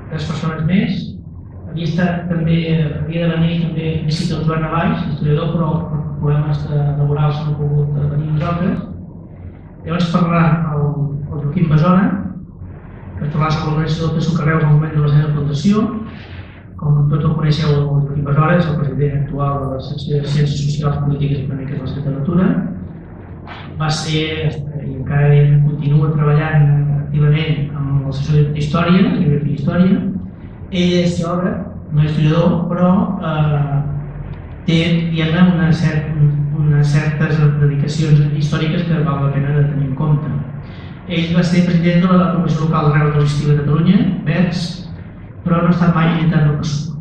3 persones més. Havia de venir també visita el Joan Navalls, historiador, però per problemes laborals no ha pogut venir nosaltres. Llavors parlarà el Joaquim Besora, que parlarà sobre l'organització del PSUC Carreus al moment de la seva fundació. Com tots el coneixeu, el Joaquim Besora és el president actual de la secció de Ciències Socials, Polítiques i Econòmiques de la Secretatura. Va ser, i encara continua treballant activament amb la secció d'Història, de Geografia i Història. Ell és geògraf, no és historiador, però té unes certes dedicacions històriques que val la pena de tenir en compte. Ell va ser president de la Comissió Local de Reus de l'Estiu de Catalunya, BERS, però no ha estat mai militant del PSUC.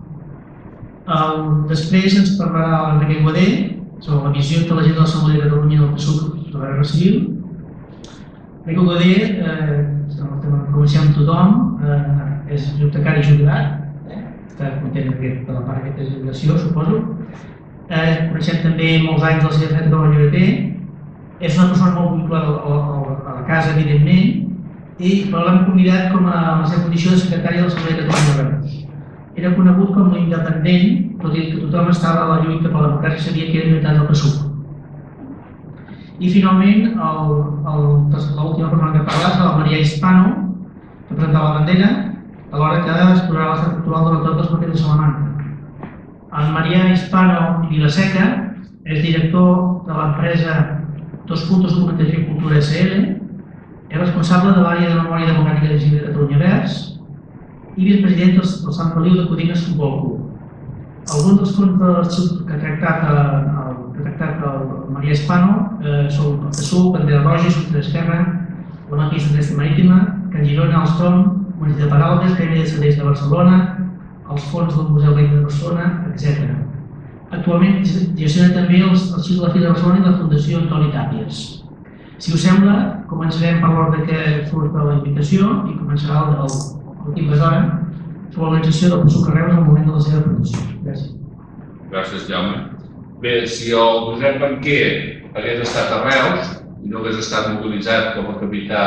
Després ens parlarà l'Enric Aiguader sobre la visió intel·ligent de l'Assemblea de Catalunya del PSUC sobre la Guerra Civil. Enric Aiguader, el coneixem tothom, és bibliotecari jubilat, està content de la part d'aquesta jubilació, suposo. Coneixem també molts anys de la seva feina com a llibreter. És una persona molt vinculada a la casa, evidentment, però l'hem convidat com a la seva condició de secretari de l'Assemblea de Catalunya de Reus. Era conegut com l'independent, tot i que tothom estava a la lluita per la democràcia i sabia que era militant del PSUC. I finalment, l'última persona que parlarà serà la Maria Hispano, que presentava la bandera, alhora que explorarà l'estat actual de l'entorn dels papers de Salamanca. En Maria Hispano Vilaseca és director de l'empresa Documentació i Cultura SL, és responsable de l'àrea de Memòria Democràtica de Catalunya Verds i vicepresident del Sant Feliu de Codines Futbol Club. Alguns dels fons de l'arxiu que ha tractat el Maria Hispano són el PSUC, Bandera Roja, Junta d'Esquerra, la Maquisa d'Est Marítima, Can Girona, Alstom, Municipal de Paraules, Gremi de Serveis de Barcelona, els fons del Museu Veïn de Barcelona, etc. Actualment gestiona també els arxius de la Fira de Barcelona i la Fundació Antoni Tàpies. Si us sembla, començarem per l'ordre que surt de la invitació i començarà el Joaquim Besora sobre l'organització del PSUC Reus al moment de la seva fundació. Gràcies. Gràcies, Jaume. Bé, si el Josep Banquer hagués estat a Reus i no hagués estat mobilitzat com a capità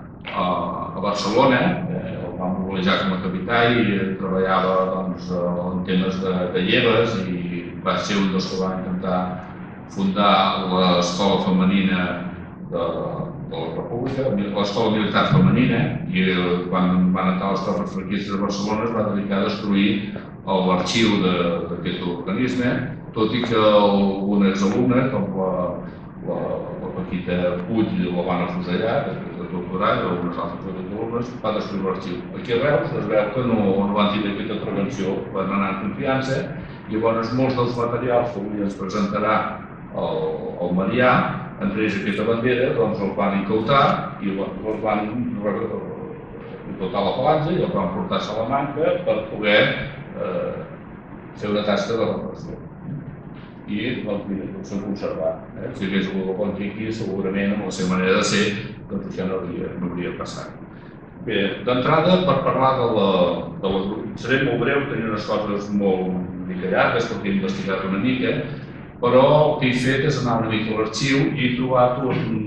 a Barcelona, el va mobilitzar com a capità i treballava en temes de lleves i va ser un dels que va intentar fundar l'escola femenina de la República, l'escola militar femenina, i quan van entrar les tropes franquistes a Barcelona es va dedicar a destruir l'arxiu d'aquest organisme, tot i que alguna exalumna, com la Paquita Puig, la van afusellar després de torturar, i algunes altres alumnes va destruir l'arxiu. Aquí a Reus es veu que no van tenir aquesta prevenció, van anar en confiança. Llavors, molts dels materials que avui ens presentarà el Marià, entre ells aquesta bandera, doncs el van incautar i els van incautar la falange i el van portar a Salamanca per poder fer una tasca de repressió. I doncs mira, s'han conservat. Si hagués hagut el Banquer aquí, segurament amb la seva manera de ser, doncs això no hauria passat. Bé, d'entrada, per parlar seré molt breu, tenia unes coses molt llargues perquè he investigat una mica, però el que he fet és anar una mica a l'arxiu i he trobat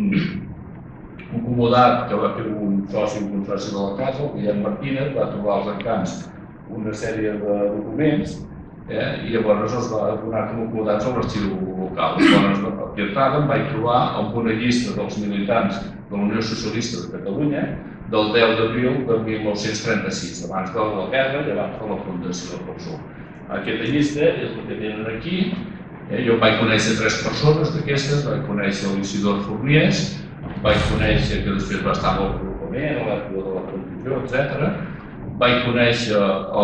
un comodat que va fer un soci de la casa, el Guillem Martínez, va trobar als encants una sèrie de documents i llavors es va donar com acomodats a l'arxiu local. Llavors, d'entrada em vaig trobar amb una llista dels militants de la Unió Socialista de Catalunya del 10 d'abril de 1936, abans de la guerra i abans de la fundació del PSUC. Aquesta llista és el que tenen aquí. Jo vaig conèixer 3 persones d'aquestes, vaig conèixer l'Isidor Forniers, vaig conèixer que després va estar amb el agrupament, a l'època de la Constitució, etc. Vaig conèixer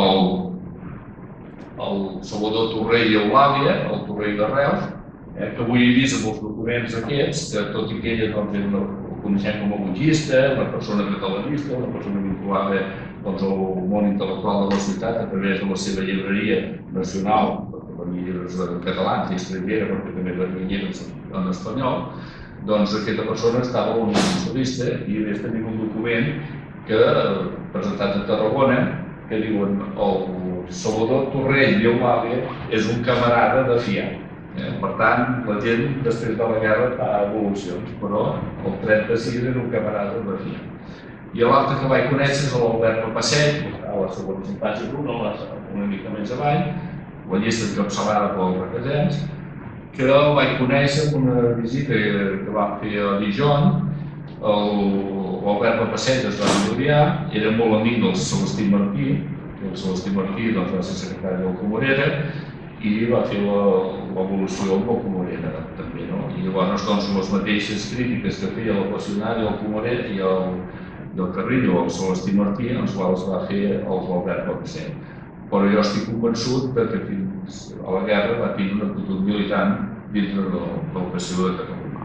el Salvador Torrell i Eulàlia, el Torrell de Reus, que avui he vist amb els documents aquests, que tot i que ella el coneixem com a logista, una persona catalanista, una persona vinculada al món intel·lectual de la ciutat a través de la seva llibreria nacional, perquè venia llibres catalans i estrangera, perquè també venia llibres en espanyol, doncs aquesta persona estava a la Unió Socialista i a més tenim un document que presentat a Tarragona que diuen el Salvador Torrell i Eulàlia és un camarada de fiar. Per tant, la gent després de la guerra fa evolucions, però el 36 era un camarada de fiar. I l'altre que vaig conèixer és l'Albert Papasset, a la segona infància Bruno, una mica més avall, la llista encapçalada pel Requesens, que el vaig conèixer en una visita que vam fer a Dijon. L'Albert Papasset es va enviar, era molt amic del Celestí Martí, el Celestí Martí va ser secretari del Comorera i va fer l'evolució amb el Comorera també. I llavors les mateixes crítiques que feia l'apassionari, el Comorera i el Carrillo, el Celestí Martí, els quals va fer l'Albert Papasset. Però jo estic convençut que fins a la guerra va tenir una actitud militant dintre del PSOE de Catalunya.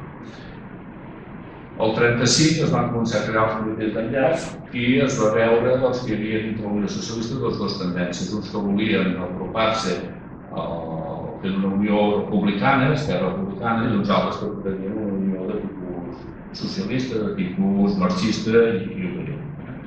El 35 es van començar a crear els comitès d'enllaç i es va veure que hi havia dintre la Unió Socialista dues tendències, uns que volien apropar-se fent una unió republicana, Esquerra Republicana, i uns altres que pretenien una unió de tipus socialista, de tipus marxista i obrer.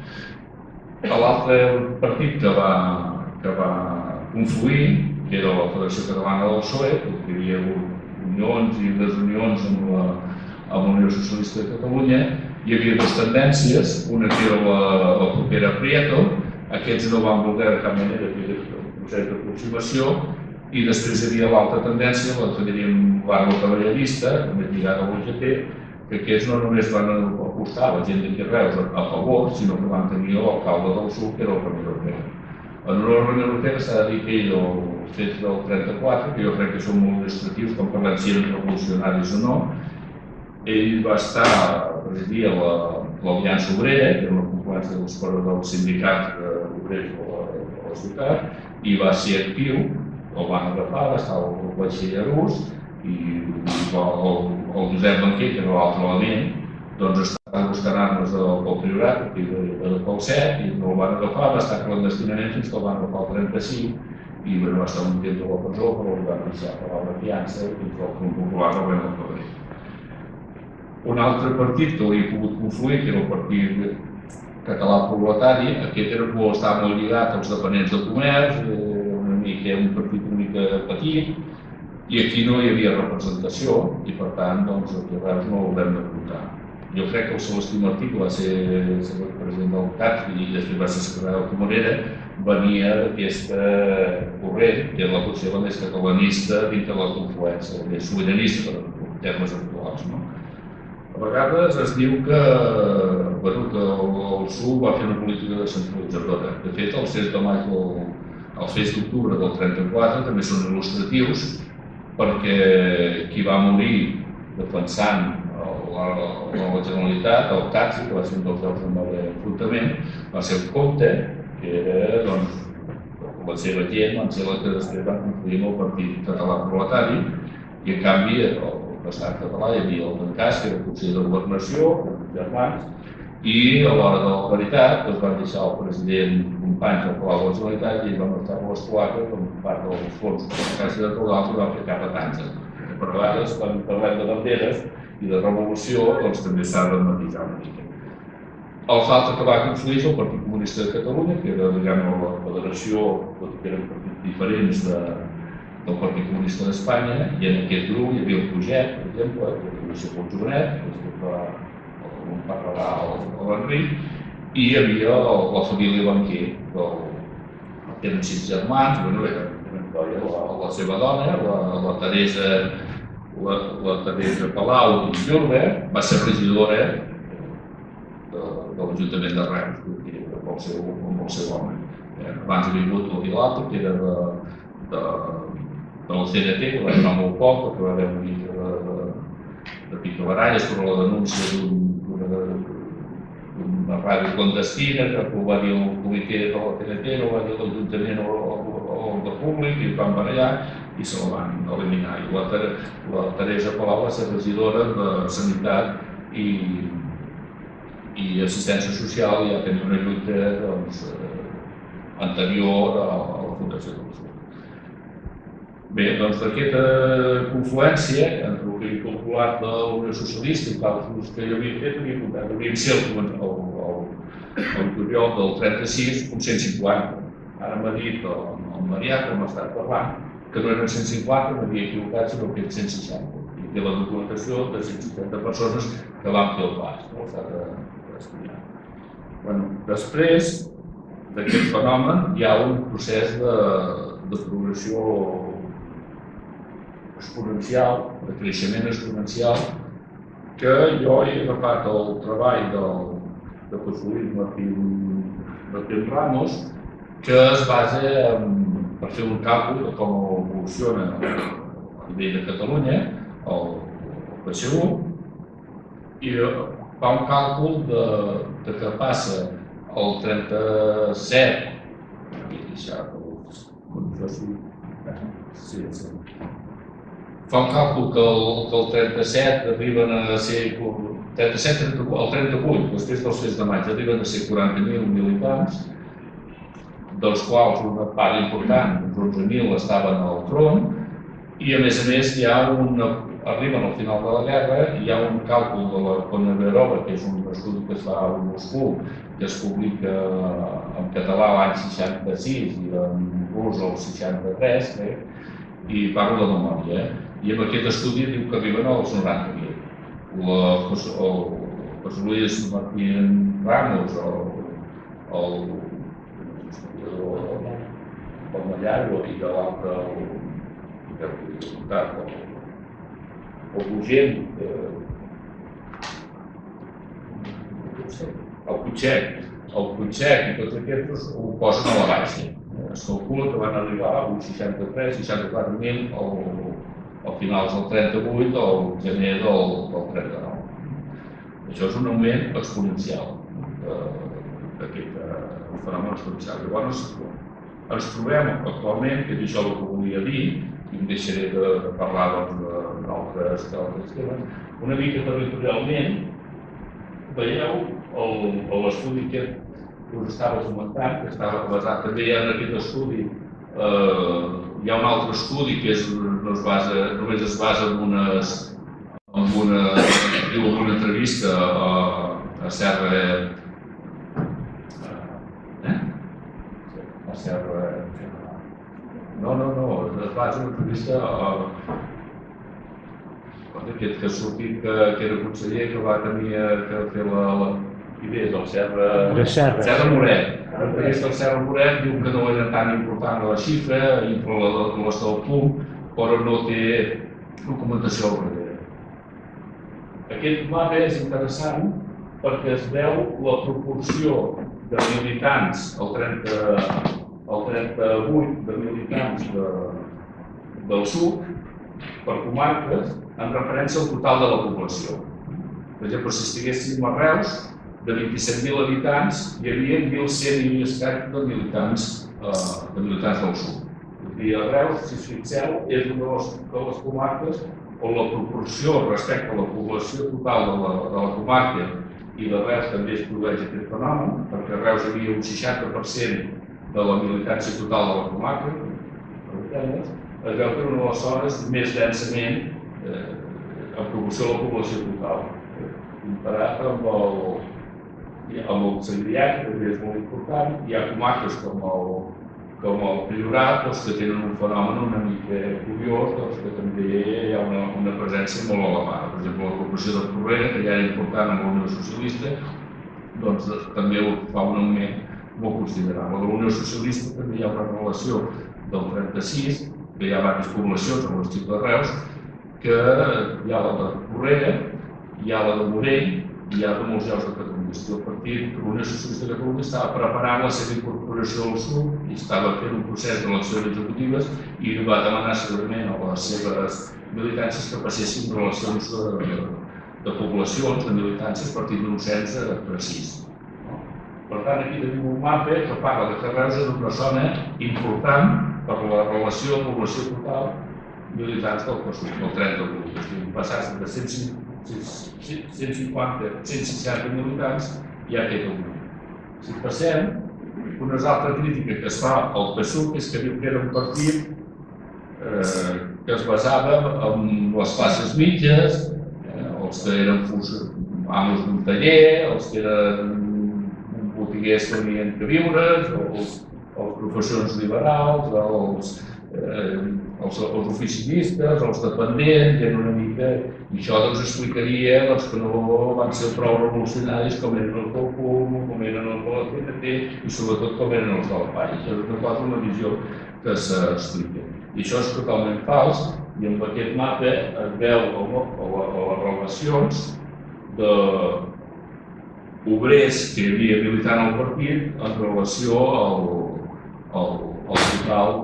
L'altre partit que va confluir, que era la Federació Catalana del PSOE, perquè hi havia unions i desunions amb la Unió Socialista de Catalunya, hi havia dues tendències, una que era la propera Prieto, aquests no van voler de cap manera fer un procés d'aproximació, i després hi havia l'altra tendència, la que diríem l'arma cavallerista, més lligada a l'UGT, que aquests no només van apostar la gent d'aquí Reus a favor, sinó que van tenir l'alcalde del sud, que era el Ramiro Ortega. En Ramiro Ortega s'ha de dir que ell, els fets del 34, que jo crec que són molt il·lustratius, com parlem si eren revolucionaris o no, ell va estar a presidir l'Aliança Obrera, que era una confluència del sindicat obrers de la ciutat, i va ser actiu, el van agafar, va estar al vaixell rus, i el Josep Banquer, que era l'altre element, doncs estava buscant armes pel Priorat, pel 7, i no el van agafar, va estar clandestinament fins que el van agafar el 35, i va estar un temps a la presó, però el van deixar pagar la fiança fins que el Front Popular el van acabar. Un altre partit que hauria pogut confluir, que era el Partit Català Proletari, aquest estava molt lligat als dependents de comerç, un partit una mica petit, i aquí no hi havia representació i per tant aquí a Reus no l'haurem de comptar. Jo crec que el Celestí Martí, que va ser president del CAT i després va ser secretari del Comorera, venia d'aquesta corrent, que era la potser més catalanista dintre de la confluència, més sobiranista en termes actuals. A vegades es diu que el PSUV va fer una política descentralitzadora. De fet, els fets de maig els fets d'octubre del 34 també són il·lustratius perquè qui va morir defensant la Generalitat, el Taxi, que va ser un dels llocs on va haver enfrontament, va ser el Comte, que era, la seva gent, van ser les que després van confluir amb el Partit Català Proletari, i en canvi, al l'estat català hi havia el Dencàs, que era el Consell de Governació, els germans, i a l'hora de la veritat es van deixar el president Companys al Palau de la Generalitat i ells van estar a les Cloaques com part dels fons de la Caixa de Caudals i van fer cap a Tànger. Per vegades, quan parlem de banderes i de revolució, doncs també s'ha de matisar una mica. L'altre que va confluir és el Partit Comunista de Catalunya, que era la federació, tot i que eren partits diferents del Partit Comunista d'Espanya, i en aquest grup hi havia el Projet, per exemple, que era el Josep Jovenet, que va parlar l'Enric, i hi havia la família Banquer, que eren 6 germans, la seva dona, la Teresa Palau i Julbert, va ser regidora de l'Ajuntament de Reus, amb el seu home. Abans havia vingut el Vilato, que era del CNT, que va donar molt poc, perquè va haver una mica de picabaralles sobre la denúncia d'una ràdio clandestina, que ho va dir el comitè de la TNT, ho va dir l'Ajuntament o el de Públic, i van barallar i se la van eliminar. I la Teresa Palau va ser regidora de Sanitat i Assistència Social, i ja tenia una lluita anterior a la Fundació del Sud. Bé, doncs d'aquesta confluència entre el que he calculat de la Unió Socialista i càlculs que jo havia fet, hauríem ser el juliol del 36 un 150. Ara m'ha dit el Marià, que m'ha estat parlant, que no eren 150, m'havia equivocat, sinó que eren 160. I té la documentació de 160 persones que van fer el pas, no s'ha d'estudiar. Després d'aquest fenomen hi ha un procés de progressió exponencial, de creixement exponencial, que jo he agafat el treball de José Luis Martín Ramos, que es basa per fer un càlcul de com evoluciona a nivell de Catalunya el PSU, i fa un càlcul de que passa el 37, fa un càlcul que el 37 arriben a ser el 38, després dels fets de maig, arriben a ser 40.000 militants, dels quals una part important, uns 11.000, estaven al front, i a més arriben al final de la guerra i hi ha un càlcul de la Koneverova, que és un estudi que es fa a Moscou, que es publica en català l'any 66 i en rus el 63, i parlo de memòria. I amb aquest estudi diu que arriben als 90.000. El José Luis Martín Ramos, el Mallargo i de l'altre, el Bugent, el Cutxec i tots aquests ho posen a la baixa. Es calcula que van arribar a uns 63-64.000 al finals del 38 o al gener del 39. Això és un augment exponencial d'aquest fenomen exponencial. Llavors ens trobem actualment, que és això el que volia dir, i em deixaré de parlar d'altres temes, una mica territorialment. Veieu l'estudi que us estava comentant, que estava basat també en aquest estudi. Hi ha un altre estudi que només es basa en una entrevista a Serra... No, es basa en una entrevista aquest que ha sortit, que era conseller, que va tenir que fer el Serra Moret. L'entrevista del Serra Moret diu que no era tan important la xifra, infla del punt, però no té documentació al darrere. Aquest mapa és interessant perquè es veu la proporció de militants, el 38 de militants del sud, per comarques, en referència al total de la població. Per exemple, si estiguéssim a Reus, de 27.000 habitants, hi havia 1.100 i escaig de militants del sud. I a Reus, si us fixeu, és una de les comarques on la proporció respecte a la població total de la comarca i de Reus també es produeix aquest fenomen, perquè a Reus hi havia un 60% de la militància total de la comarca, es veu que era una de les zones més densament en proporció a la població total. Comparat amb el Segrià, que també és molt important, hi ha comarques com el Priorat que tenen un fenomen una mica curiós, que també hi ha una presència molt elevada. Per exemple, la població de Porrera, que ja era important amb la Unió Socialista, doncs també fa un augment molt considerable. A la Unió Socialista també hi ha una relació del 36, que hi ha diverses poblacions a l'Estiu de Reus, que hi ha la de Porrera, hi ha la de Morell i hi ha de molts llocs de Catalunya. El partit de la Unió Socialista de Catalunya estava preparant la seva incorporació al sud i estava fent un procés d'eleccions executives i va demanar segurament a les seves militàncies que passessin relacions de poblacions, de militàncies, partint d'un cens precís. Per tant, aquí tenim un mapa que parla que Reus és una zona important per la relació de població total militants del PSUV, del 38. Passats de 160 militants hi ha aquest augment. Si passem, una altra crítica que es fa al PSUV és que diu que era un partit que es basava en les classes mitges, els que eren amos d'un taller, els que eren botiguers que venien a viure's, els professors liberals, els oficinistes, els dependents, eren una mica... I això explicaria que no van ser prou revolucionaris com eren els del PUM, com eren els de la TNT i sobretot com eren els del PAI. Això és una visió que s'explica. I això és totalment fals i amb aquest mapa es veu les relacions d'obrers que hi havia militant al partit en relació al total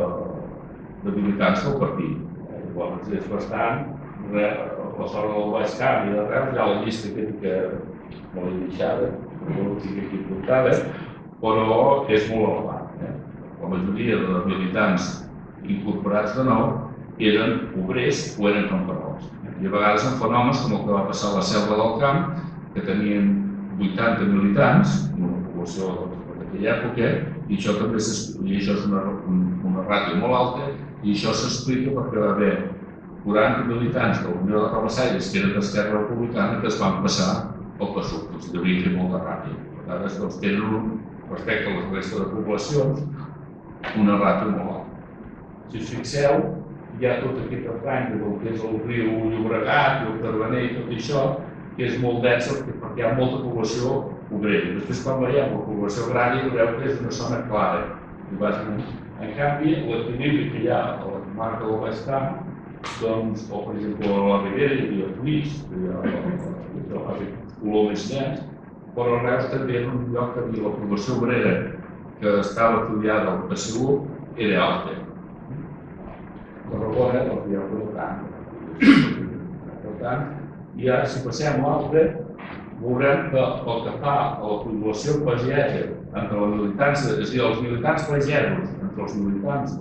de militants del partit. Llavors és bastant, la zona del Baix Camp i de Reus, hi ha la llista que no l'he deixada, no la tinc aquí apuntada, però és molt elevat. La majoria de militants incorporats de nou eren obrers o eren camperols. I a vegades en fenòmens com el que va passar a la Selva del Camp, que tenien 80 militants, una població d'aquella època, i això també és una ràtio molt alta, i això s'explica perquè va haver 40 militants de la Unió de Rabassaires, que eren d'Esquerra Republicana, que es van passar al PSUV, que els devia fer molta ràtio. A vegades tenen, respecte a la resta de poblacions, una ràtio molt alta. Si us fixeu, hi ha tota aquesta franja del que és el riu Llobregat, el Carbaner i tot això, que és molt densa perquè hi ha molta població obrera. Després, quan veiem la població agrària, veureu que és una zona clara. En canvi, l'equilibri que hi ha a la comarca del Baix Camp, doncs, o per exemple a la Ribera hi havia Puig, que hi ha color més llenç, però a Reus també en un lloc que hi havia la població obrera que estava afiliada al PSU era alta. Tarragona, doncs hi ha un tant. Per tant, i ara si passem a l'altre, veurem que el que fa a la població pagesa entre els militants, és a dir, els militants pagesos, entre els militants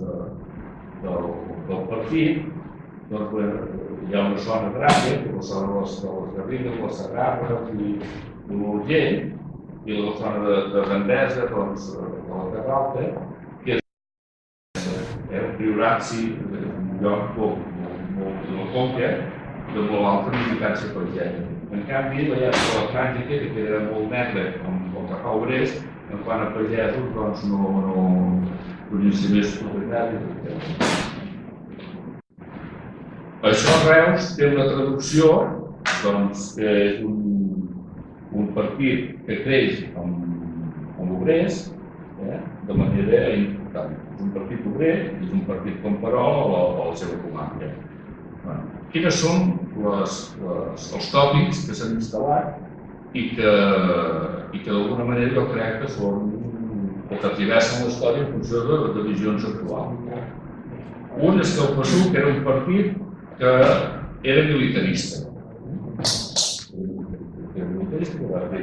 del partit, doncs hi ha una zona agrària, que és la zona de les Garrigues, les Segarres i l'Urgell, i la zona de Gandesa, doncs, de la Terra Alta, que és el Priorat, sí, un lloc molt de la Conca, de molt alta militància pagesa. En canvi, veiem que la franja aquesta, que era molt negra, com el que fa obrers, en quant a pagesos, doncs no podien ser més propietaris. Això a Reus té una traducció, doncs, que és un partit que creix amb obrers de manera important. És un partit obrer i és un partit camperol a la seva comarca. Quines són els tòpics que s'han instal·lat i que d'alguna manera jo crec que són o que diversen la història en funció de visions actuals. Un és que el PSUV era un partit que era militarista. Era militarista, que va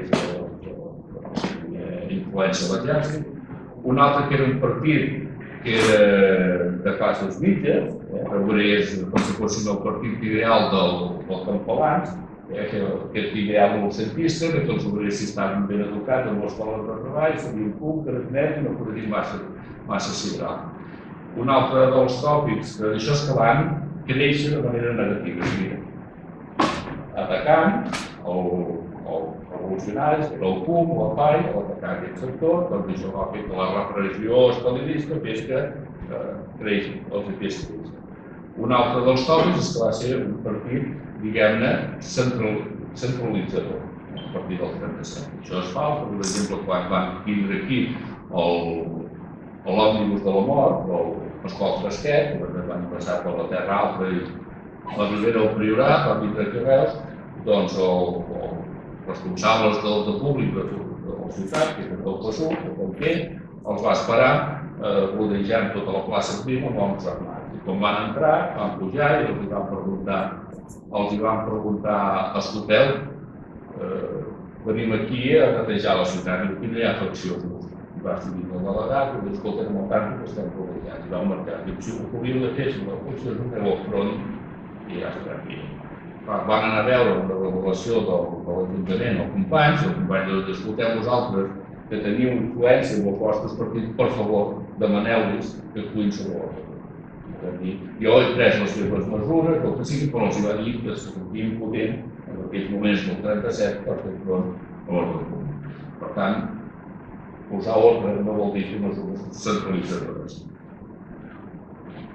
tenir influència de l'exèrcit. Un altre que era un partit que era de classes mitges, obrers com si fossin el partit ideal dels campalans, aquest ideal molt cientista, que els obrers si estaven ben educats en les escoles de treball, sabien punt, carnet i no podrien massa sidral. Un altre dels tòpics que això és que van créixer de manera negativa, atacant els revolucionaris, que era el PUM, la PAI, l'atacar aquest sector, doncs això va fer que la repressió estalinista fes que creixi els efectes. Un altre dels tòpics és que va ser un partit, diguem-ne, centralitzador, a partir del 37. Això és fals, per exemple, quan van vindre aquí l'òmnibus de la mort, Pasqual Fresquet, que van passar per la Terra Alta i la Ribera del Priorat, van vindre aquí a Reus, doncs els responsables del públic de la ciutat, que és el PSUV, el Conquer, els va esperar rodejant tota la plaça Prima amb homes armats. I quan van entrar, van pujar i els van preguntar, escolteu, venim aquí a netejar la ciutat, i aquí no hi ha faccions. Va sortir el delegat i va dir, escolta, no tant que estem rodejats. I van marcar. I si ho podíem de fer, si la funció és un peu al front, i ja està aquí. Van anar a veure una revelació de l'Ajuntament, el company va dir, escolteu vosaltres, que teniu influència en els vostres partits, per favor, demaneu-los que actuïn sobre l'ordre. Jo he pres les seves mesures, el que sigui, però els va dir que se sentia impotent en aquells moments del 37 per fer front a l'ordre públic. Per tant, posar ordre no vol dir fer mesures centralitzadores.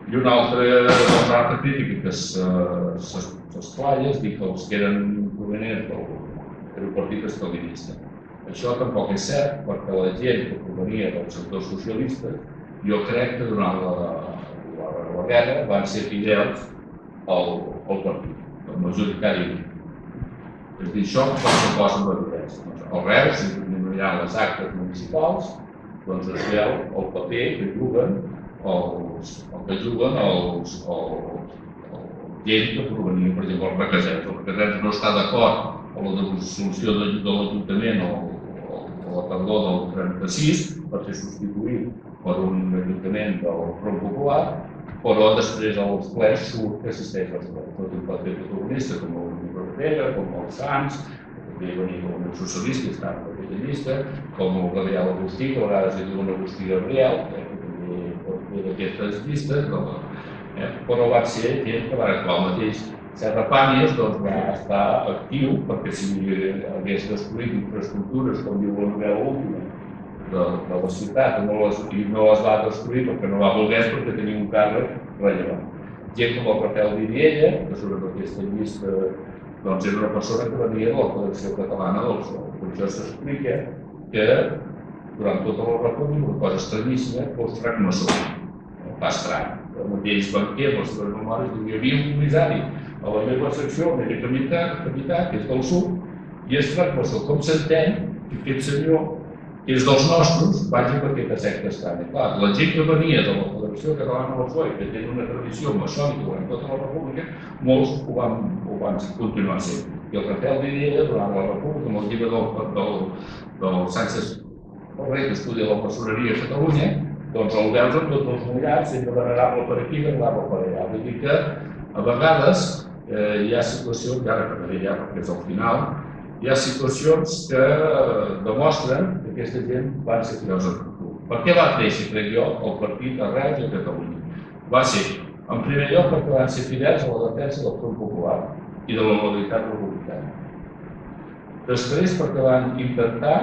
I una altra crítica que s'esplaya és dir que els que eren provenents del partit estalinista. Això tampoc és cert, perquè la gent que provenia del sector socialista, jo crec que durant la guerra van ser fidels al partit, majoritàriament. És a dir, això per què posa la diferència. Al Reus, si hi ha les actes municipals, doncs es veu el paper que juguen gent que provenia, per exemple, els requesets. El requesets no està d'acord amb la dissolució de l'Ajuntament o la tardor del 36 per ser substituït per un Ajuntament del Front Popular, però després als plens surt que assisteix als plens. Tot un paper protagonista, com el Ortega, com el Sans, que venia com un socialista i està en la llista, com el Gabriel Agustí, que a vegades hi diu un Agustí Gabriel, que també pot fer d'aquestes llistes, però va ser gent que va actuar el mateix. Serra Pàmies va estar actiu perquè si hagués destruït infraestructures, com diu la novel·la última, de la ciutat, i no les va destruir perquè no va voler, perquè tenia un càrrec rellevant. Gent com el Rafael Vidiella, que surt d'aquesta llista, doncs era una persona que venia de la Federació Catalana del Sol. Per això s'explica que durant tota la República una cosa estranyíssima fos francmaçó. Fa estrany. El mateix banquer, les seves memòries, hi havia un comissari a la meva secció, a la capità, que és del sud, i és francmaçó. Com s'entén que aquest senyor, que és dels nostres, vagi per aquesta secta estranya? Clar, la gent que venia de la Federació Catalana del Sol, que té una tradició maçònica durant tota la República, molts ho van continuar sent. I el Rafael Vidiella, durant la República, amb el llibre del Sánchez Ferrer, que estudia la maçoneria a Catalunya, doncs el veus amb tots els mullats, sempre venerable per aquí, venerable per allà. Vull dir que, a vegades, hi ha situacions, i ara acabaré ja perquè és al final, hi ha situacions que demostren que aquesta gent van ser fidels al futur. Per què va créixer, crec jo, el partit a Reus i a Catalunya? Va ser, en primer lloc, perquè van ser fidels a la defensa del Front Popular i de la legalitat republicana. Després, perquè van intentar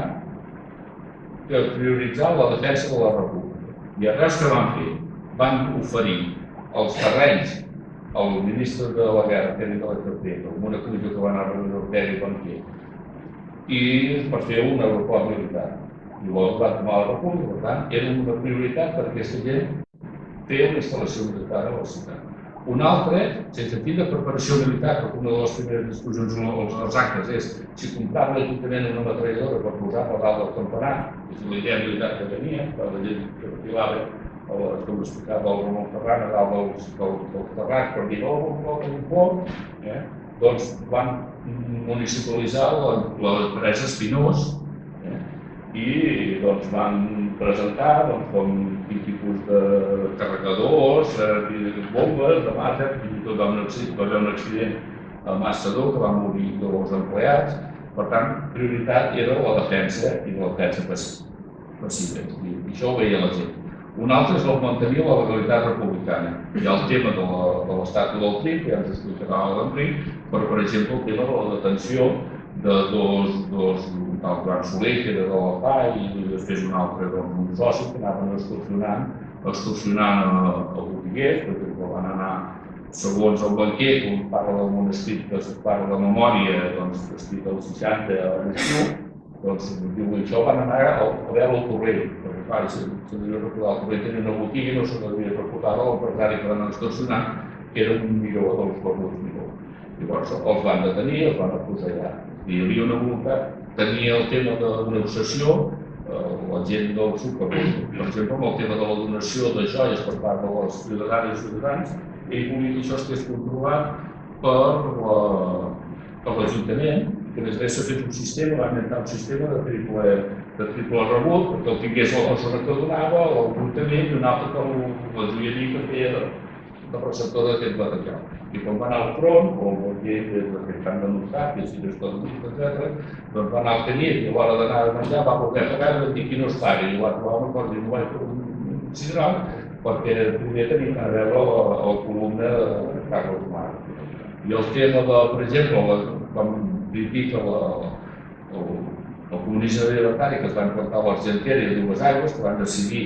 prioritzar la defensa de la República. I a Reus què van fer? Van oferir els terrenys al ministre de la Guerra, Teni de la Cartera, amb una comissió que va anar a reunir Ortega i Banquer, i per fer un aeroport militar. I llavors van tomar la República, per tant, era una prioritat perquè aquesta gent té una instal·lació militar a la ciutat. Un altre, sense sentit de preparació militar, perquè una de les primeres discussions als actes és si comprava l'Ajuntament una metralladora per posar-la dalt del campanar, és la idea militar que tenia, que la gent que refilava, com explicava el Ramon Ferran, a dalt del terrat, per dir, no, tenim foc, doncs van municipalitzar l'empresa Espinós i van presentar quin tipus de carregadors, bombes, de màter, fins i tot va haver un accident a Massador que van morir dos empleats. Per tant, prioritat era la defensa i la defensa passiva. I això ho veia la gent. Un altre és el mantenir la legalitat republicana. Hi ha el tema de l'estàtua del Trinc, que ja ens explicarà l'Enric, però, per exemple, el tema de la detenció de dos, un tal Joan Soler, que era de la FA, i després un altre, un soci, que anaven extorsionant el botiguer, perquè van anar, segons el banquer, com parla del monestir, que es parla de memòria, escrit als 60 a l'estiu, diu, això van anar a veure el Torrent, perquè clar, se devia recordar, el Torrent tenia una botiga i no se devia recordar l'empresari que van extorsionar, que era un millor dels cornuts millor. Llavors els van detenir, els van afusellar. Hi havia una voluntat, tenia el tema d'una obsessió, la gent del sud, per exemple, amb el tema de la donació de joies per part de les ciutadanes i ciutadans, ell volia que això estigués controlat per l'Ajuntament, que després s'ha fet un sistema, va inventar un sistema de triple rebut, perquè el tingués la persona que donava, l'Ajuntament, i un altre que la joieria que feia de receptor d'aquest material. I quan va anar al front, o el banquer que estan denunciat, i si no és tot dit, etc., doncs va anar al canyet i a l'hora d'anar a menjar va voler pagar i va dir qui no es pagui. I va trobar una cosa i no vaig considerar perquè primer tenim a veure el columna de Carles Marc. I el tema de, per exemple, com critica el comunisme libertari que es va implantar a l'Argentera i a Dues Aigües, que van decidir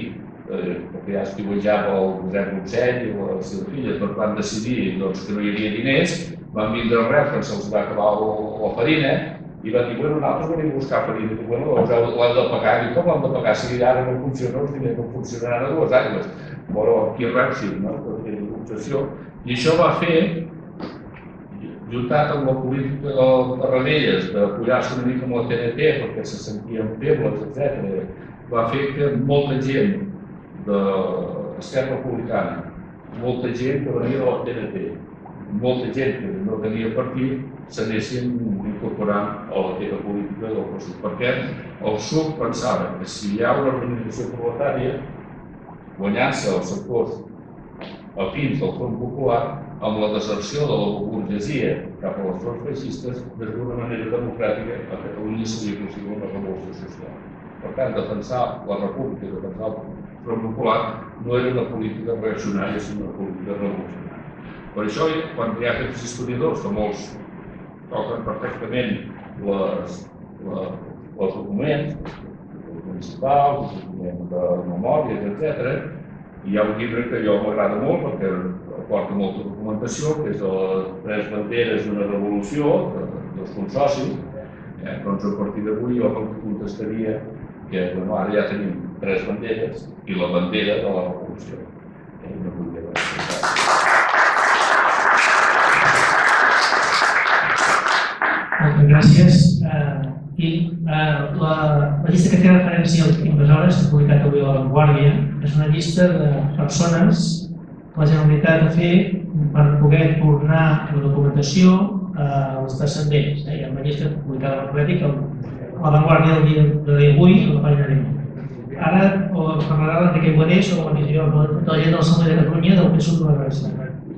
perquè ja estiuejava el Josep Rossell i la seva filla, doncs van decidir que no hi havia diners, van vindre a Reus quan se'ls va acabar la farina i van dir, bueno, nosaltres venim a buscar farina, i bueno, l'hem de pagar, i com l'hem de pagar? Si ara no funciona, els diners no funcionaran a dues aigües. Però aquí a Reus sí, no? L'obsessió. I això va fer, juntat amb la política de Tarradellas, d'apoyar-se una mica amb la TNT perquè se sentien febles, etc., va fer que molta gent d'Esquerra Republicana, molta gent que venia de la TNT, molta gent que no tenia partit, s'anessin incorporant a la teva política del PSUV. Perquè el PSUV pensava que si hi ha una organització proletària, guanyant-se els sectors afins del Front Popular, amb la deserció de la burgesia cap a les fronts feixistes, d'una manera democràtica, a Catalunya seria possible una revolució social. Per tant, defensar la república i defensar el Front Popular no era una política reaccionària, sinó una política revolucionària. Per això, quan hi ha aquests historiadors que molts toquen perfectament els documents, els municipals, els documents de memòries, etc., hi ha un llibre que a jo m'agrada molt perquè aporta molta documentació, que és les 3 banderes d'una revolució, dels consocis. Doncs a partir d'avui jo contestaria que ara ja tenim 3 banderes i la bandera de la revolució. Moltes gràcies. I la llista que té referència a les últimes hores, que ha publicat avui a La Vanguardia, és una llista de persones que la Generalitat ha fet per poder tornar la documentació als descendents. Hi ha una llista publicada a La Vanguardia del dia d'avui, a la pàgina 10. Ara parlarà l'Enrique Boadé sobre la visió de la gent de l'Assemblea de Catalunya del PSUV de la Gràcia.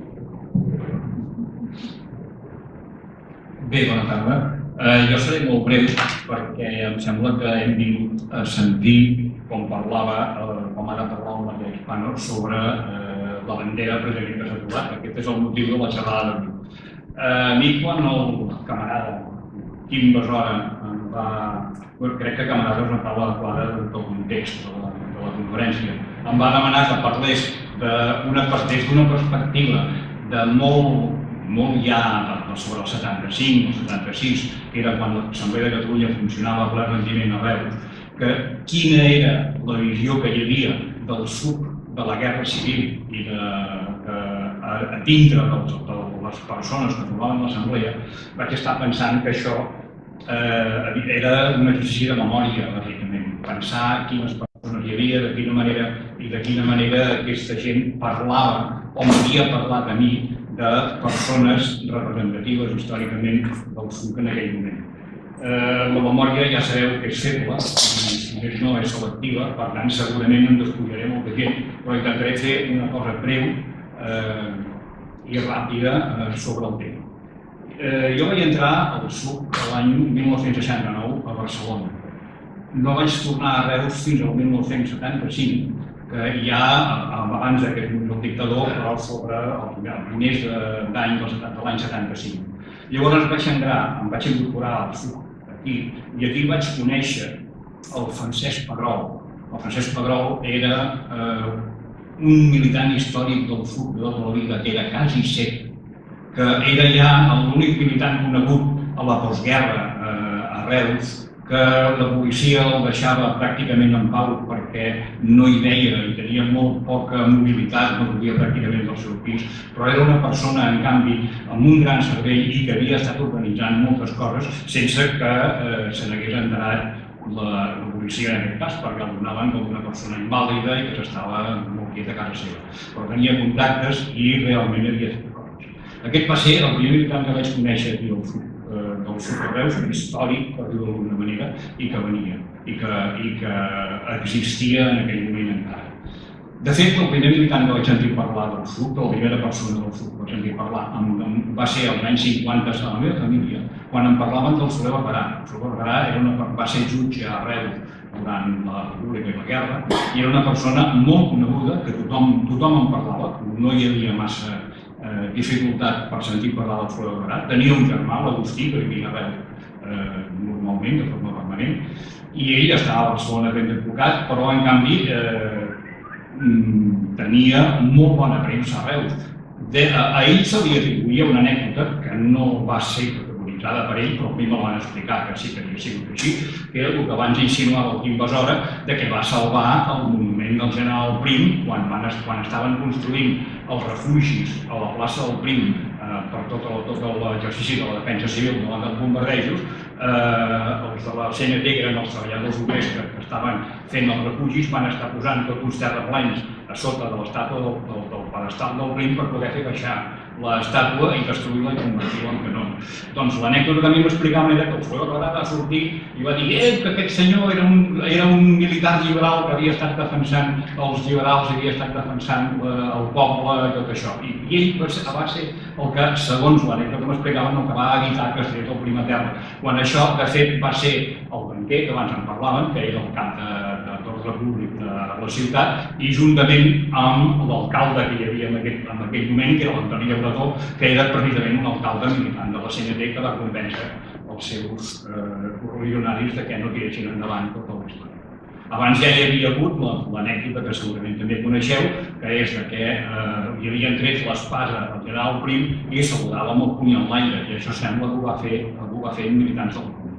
Bé, bona tarda. Jo seré molt breu perquè em sembla que hem vingut a sentir com ara parlava el Maria Hispano sobre la bandera president que s'ha trobat. Aquest és el motiu de la xerrada d'avui. A mi quan el camarada Quim Besora crec que camarada és una paraula adequada del context de la conferència, em va demanar que parlés d'una perspectiva de molt ja sobre el 75 o 76, que era quan l'Assemblea de Catalunya funcionava a ple rendiment a Reus, que quina era la visió que hi havia del suc de la guerra civil i a dintre de les persones que formaven l'Assemblea, vaig estar pensant que això era un exercici de memòria, bàsicament. Pensar quines persones hi havia, de quina manera aquesta gent parlava o m'havia parlat a mi de persones representatives històricament del SUC en aquell moment. La memòria ja sabeu que és feble, no és selectiva, per tant segurament em despujaré molta gent, però intentaré fer una cosa breu i ràpida sobre el tema. Jo vaig entrar al SUC l'any 1969 a Barcelona. No vaig tornar a Reus fins al 1975, que ja abans que és el dictador, però sobre els primers d'any de l'any 75. Llavors em vaig incorporar al SUC aquí, i aquí vaig conèixer el Francesc Pedrol. El Francesc Pedrol era un militant històric del SUC de tota la vida, que era quasi cec, que era ja l'únic militant conegut a la postguerra a Reus, que la policia el deixava pràcticament en pau perquè no hi veia i tenia molt poca mobilitat, no podia pràcticament del seu pis, però era una persona, en canvi, amb un gran cervell i que havia estat organitzant moltes coses sense que se n'hagués enterat la policia en aquest cas, perquè el donaven com una persona invàlida i que s'estava molt quiet a casa seva. Però tenia contactes i realment havia fet coses. Aquest va ser el primer militant que vaig conèixer aquí al SUC. Del SUC de Reus, històric, per dir-ho d'alguna manera, i que venia, i que existia en aquell moment encara. De fet, el primer militant que vaig sentir parlar del SUC, la primera persona del SUC que vaig sentir parlar, va ser als anys 50 a la meva família, quan em parlaven del Soler Barberà. El Soler Barberà va ser jutge a Reus durant la República i la Guerra, i era una persona molt coneguda, que tothom en parlava, no hi havia massa dificultat per sentir parlar del Soler Barberà. Tenia un germà, l'Agustí, que vivia a Reus normalment, de forma permanent, i ell estava a Barcelona ben advocat, però en canvi tenia molt bona premsa a Reus. A ell se li atribuïa una anècdota que no va ser protagonitzada per ell, però a mi me la van explicar que sí que havia sigut així, que era el que abans insinuava el Quim Besora, que va salvar el monument del general Prim quan estaven construint els refugis a la plaça del Prim per tot l'exercici de la defensa civil davant dels bombardejos. Els de la CNT, que eren els treballadors obrers que estaven fent els refugis, van estar posant tots uns terraplens a sota de l'estàtua del pedestal del Prim per poder fer baixar l'estàtua i destruir-la i convertir-la en canó. Doncs l'anècdota que a mi m'explicava era que el Fuego Rodada va sortir i va dir que aquest senyor era un militar liberal que havia estat defensant els liberals i havia estat defensant el poble i tot això. I ell va ser el que, segons l'anècdota que m'explicava, el que va evitar que es fes el primer terra. Quan això, de fet, va ser el banquer, que abans en parlaven, que era el cap d'ordre públic de la ciutat, i juntament amb l'alcalde que hi havia en aquell moment, que era l'Antoni Llaurador, que era precisament un alcalde militant de la CNT que va convèncer els seus correligionaris que no tiressin endavant tota la història. Abans ja hi havia hagut l'anècdota que segurament també coneixeu, que és que hi havien tret l'espasa al general Prim i saludava amb el puny en l'aire, i això sembla que ho va fer militants del punt.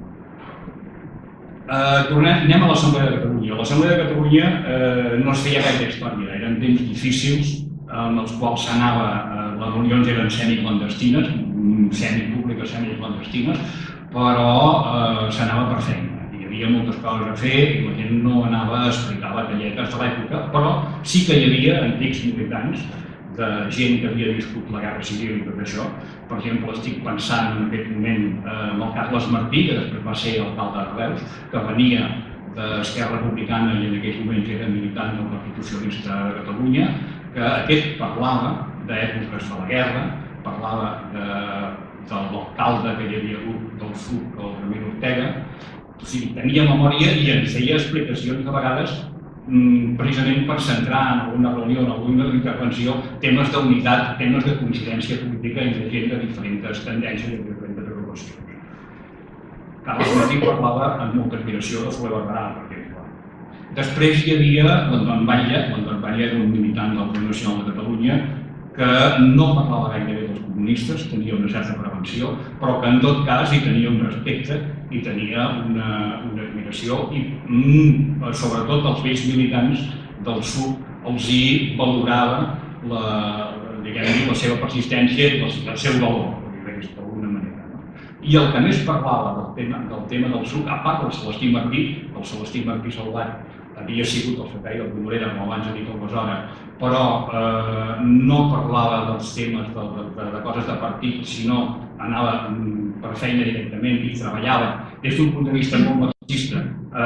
Anem a l'Assemblea de Catalunya. L'Assemblea de Catalunya no es feia gaire història, eren temps difícils en els quals les reunions eren semiclandestines, semipúbliques, semiclandestines, però s'anava per feina. Hi havia moltes coses a fer i la gent no anava a explicar batalletes de l'època, però sí que hi havia antics militants de gent que havia viscut la Guerra Civil i tot això. Per exemple, estic pensant en aquest moment en el Carles Martí, que després va ser alcalde de Reus, que venia d'Esquerra Republicana i en aquells moments era militant del Partit Socialista de Catalunya, que aquest parlava d'èpoques de la guerra, parlava de l'alcalde que hi havia hagut del sud, el Ramir Ortega. O sigui, tenia memòria i ens feia explicacions de vegades precisament per centrar en alguna reunió, en alguna intervenció, temes d'unitat, temes de coincidència política entre gent de diferents tendències i de diferents agrupacions. Carles Martí parlava amb molta admiració de Soler Barberà, per exemple. Després hi havia l'Anton Batlle. L'Anton Batlle era un militant del Front Nacional de Catalunya que no parlava gaire bé dels comunistes, tenia una certa prevenció, però que en tot cas hi tenia un respecte i tenia una admiració i sobretot els vells militants del sud els hi valorava la seva persistència i el seu valor, d'alguna manera. I el que més parlava del tema del sud, a part del Celestí Martí, el Celestí Martí Salvat havia sigut el secretari del Primavera, com abans ha dit el Besora, però no parlava dels temes de coses de partit, sinó anava per feina directament i treballava des d'un punt de vista molt marxista,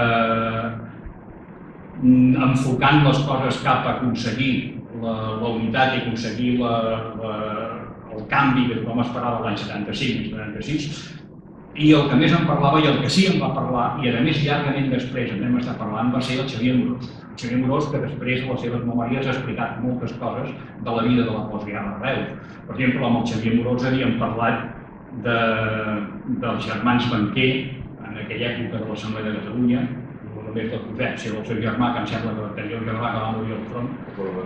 enfocant les coses cap a aconseguir la unitat i aconseguir el canvi que tothom esperava l'any 75 i 76. I el que més en parlava, i el que sí en va parlar, i a més llargament després en vam estar parlant, va ser el Xavier Amorós. El Xavier Amorós, que després a les seves memòries ha explicat moltes coses de la vida de la postguerra a Reus. Per exemple, amb el Xavier Amorós havíem parlat dels germans Banquer, en aquella època de l'Assemblea de Catalunya, només del Josep, si era el seu germà, que em sembla que tenia el germà que va morir al front,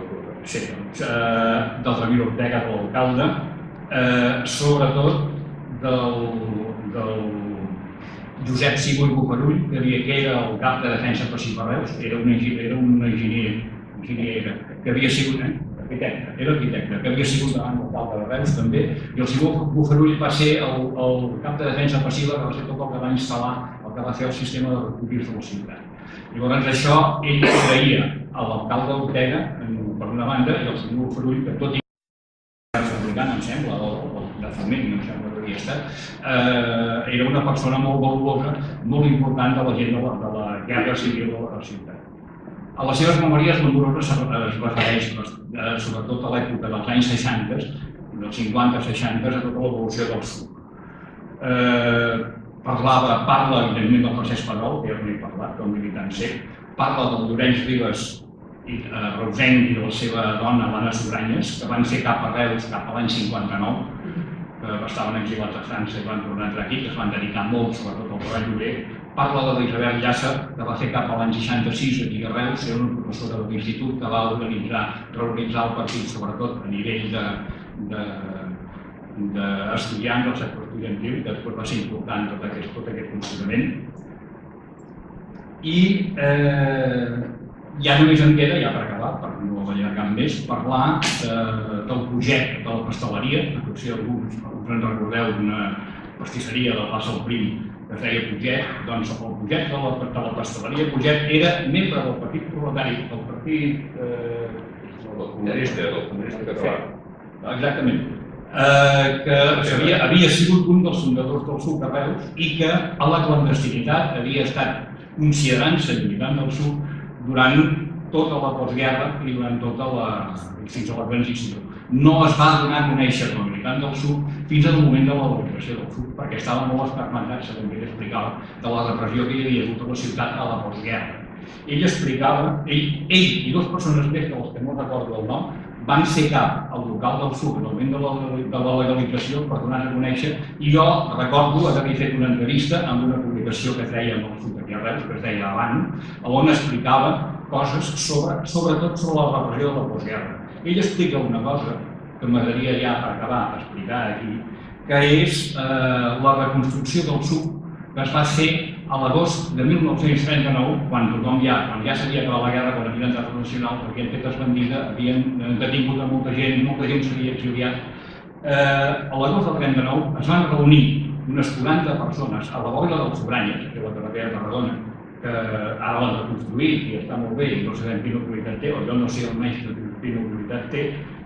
del Ramir Ortega, de l'alcalde, sobretot del Josep Simó i Bofarull, que era el cap de defensa passiva a Reus, era un enginyer que havia sigut arquitecte, que havia sigut davant l'alcalde de Reus també, i el Simó Bofarull va ser el cap de defensa passiva que va ser tot el que va instal·lar, el que va fer el sistema de refugis de la ciutat. Llavors això ell agraïa a l'alcalde Ortega, per una banda, i el Simó Bofarull, que tot i republicana, em sembla, de Foment, em sembla que havia estat, era una persona molt valuosa, molt important de la gent de la guerra civil de la ciutat. A les seves memòries, l'Amorós es refereix sobretot a l'època dels anys 60, dels 50-60, a tota l'evolució del sud. Parla evidentment del Francesc Pedrol, que ja no he parlat, que és un militant cec, parla del Llorenç Ribas reusenc i de la seva dona, l'Anna Sugranyes, que van fer cap a Reus cap a l'any 59, que estaven exilats a França i van tornar a entrar aquí, que es van dedicar molt, sobretot al treball obrer, parla de l'Isabel Llàcer, que va fer cap a l'any 66 aquí a Reus, era una professora de l'institut que va reorganitzar el partit, sobretot a nivell d'estudiants del sector estudiantil, que després va ser important tot aquest funcionament. I ja només em queda, ja per acabar, per no allargar més, parlar del projecte de la pasteleria. Potser alguns en recordeu d'una pastisseria de la plaça del Prim que es deia Puget. Doncs el projecte de la pasteleria Puget era membre del Partit Proletari, del Partit Comunista Català. Exactament. Que havia sigut un dels fundadors del SUC a Reus i que a la clandestinitat havia estat considerant-se militant del SUC durant tota la postguerra i durant fins a la transició. No es va donar a conèixer com a militant del SUC fins al moment de la legalització del SUC, perquè estava molt esparmentat, segons ell explicava, de la repressió que hi havia hagut a la ciutat a la postguerra. Ell explicava, ell i dues persones més, de les que no recordo el nom, van ser cap al local del SUC en el moment de la legalització per donar a conèixer, i jo recordo haver fet una entrevista amb una publicació que es deia amb el SUC aquí a Reus, que es deia Avant, on explicava coses sobretot sobre la repressió de la postguerra. Ell explica una cosa que m'agradaria ja per acabar d'explicar aquí, que és la reconstrucció del SUC que es va fer a l'agost de 1939, quan ja s'havia acabat la guerra, quan havien entrat al Nacional, perquè havien fet esbandida, havien detingut a molta gent s'havia exiliat. A l'agost del 39 es van reunir unes 40 persones a la boira dels Sobranyes, que és la carretera de Tarragona, que ara l'han reconstruït i està molt bé i no sabem quina utilitat té, o jo no sé almenys quina utilitat té.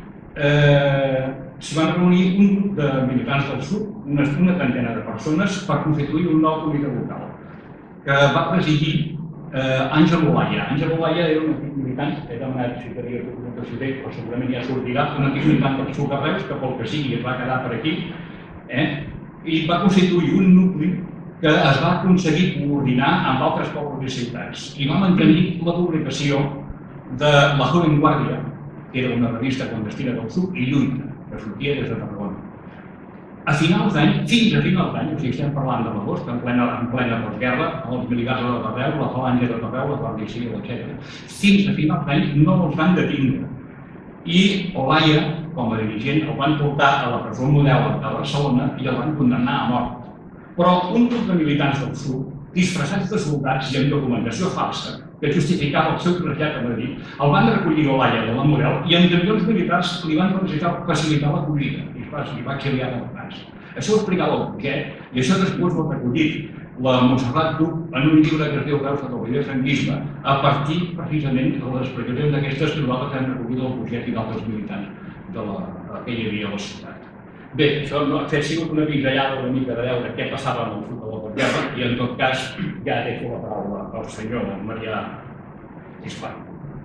S'hi van reunir un grup de militants del SUC, una trentena de persones, per constituir un nou comitè local, que va presidir Àngel Olaya. Àngel Olaya era un antic militant, he demanat si tenia documentació d'ell, però segurament ja sortirà, un antic militant del SUC a Reus, que pel que sigui es va quedar per aquí, i va constituir un nucli que es va aconseguir coordinar amb altres pobles i ciutats, i va mantenir la publicació de La Joven Guàrdia, que era una revista clandestina del SUC, i Lluita, que sortia des de Tarragona. A finals d'any, fins a finals d'any, o sigui, estem parlant de l'agost, en plena postguerra, amb els militars de Tarreu, la falange de Tarreu, la Guàrdia Civil, etc. Fins a finals d'any no els van detindre. I Olaya, com a dirigent, el van portar a la presó Model de Barcelona i el van condemnar a mort. Però un grup de militants del SUC, disfressats de soldats i amb documentació falsa, que justificava el seu trasllat a Madrid, el van recollir a Olaya de la Model i amb camions militars li van facilitar l'acollida i va exiliar a França. Això ho explicava el Puget i això després ho ha recollit la Montserrat Duc en un llibre que es diu Veus de l'Oblidat franquisme, a partir precisament de les explicacions d'aquestes que nosaltres hem recollit del Puget i d'altres militants que hi havia a la ciutat. Bé, això ha sigut una pinzellada una mica de veure què passava amb el SUC de la postguerra i en tot cas ja deixo la paraula al senyor Marià Gispany.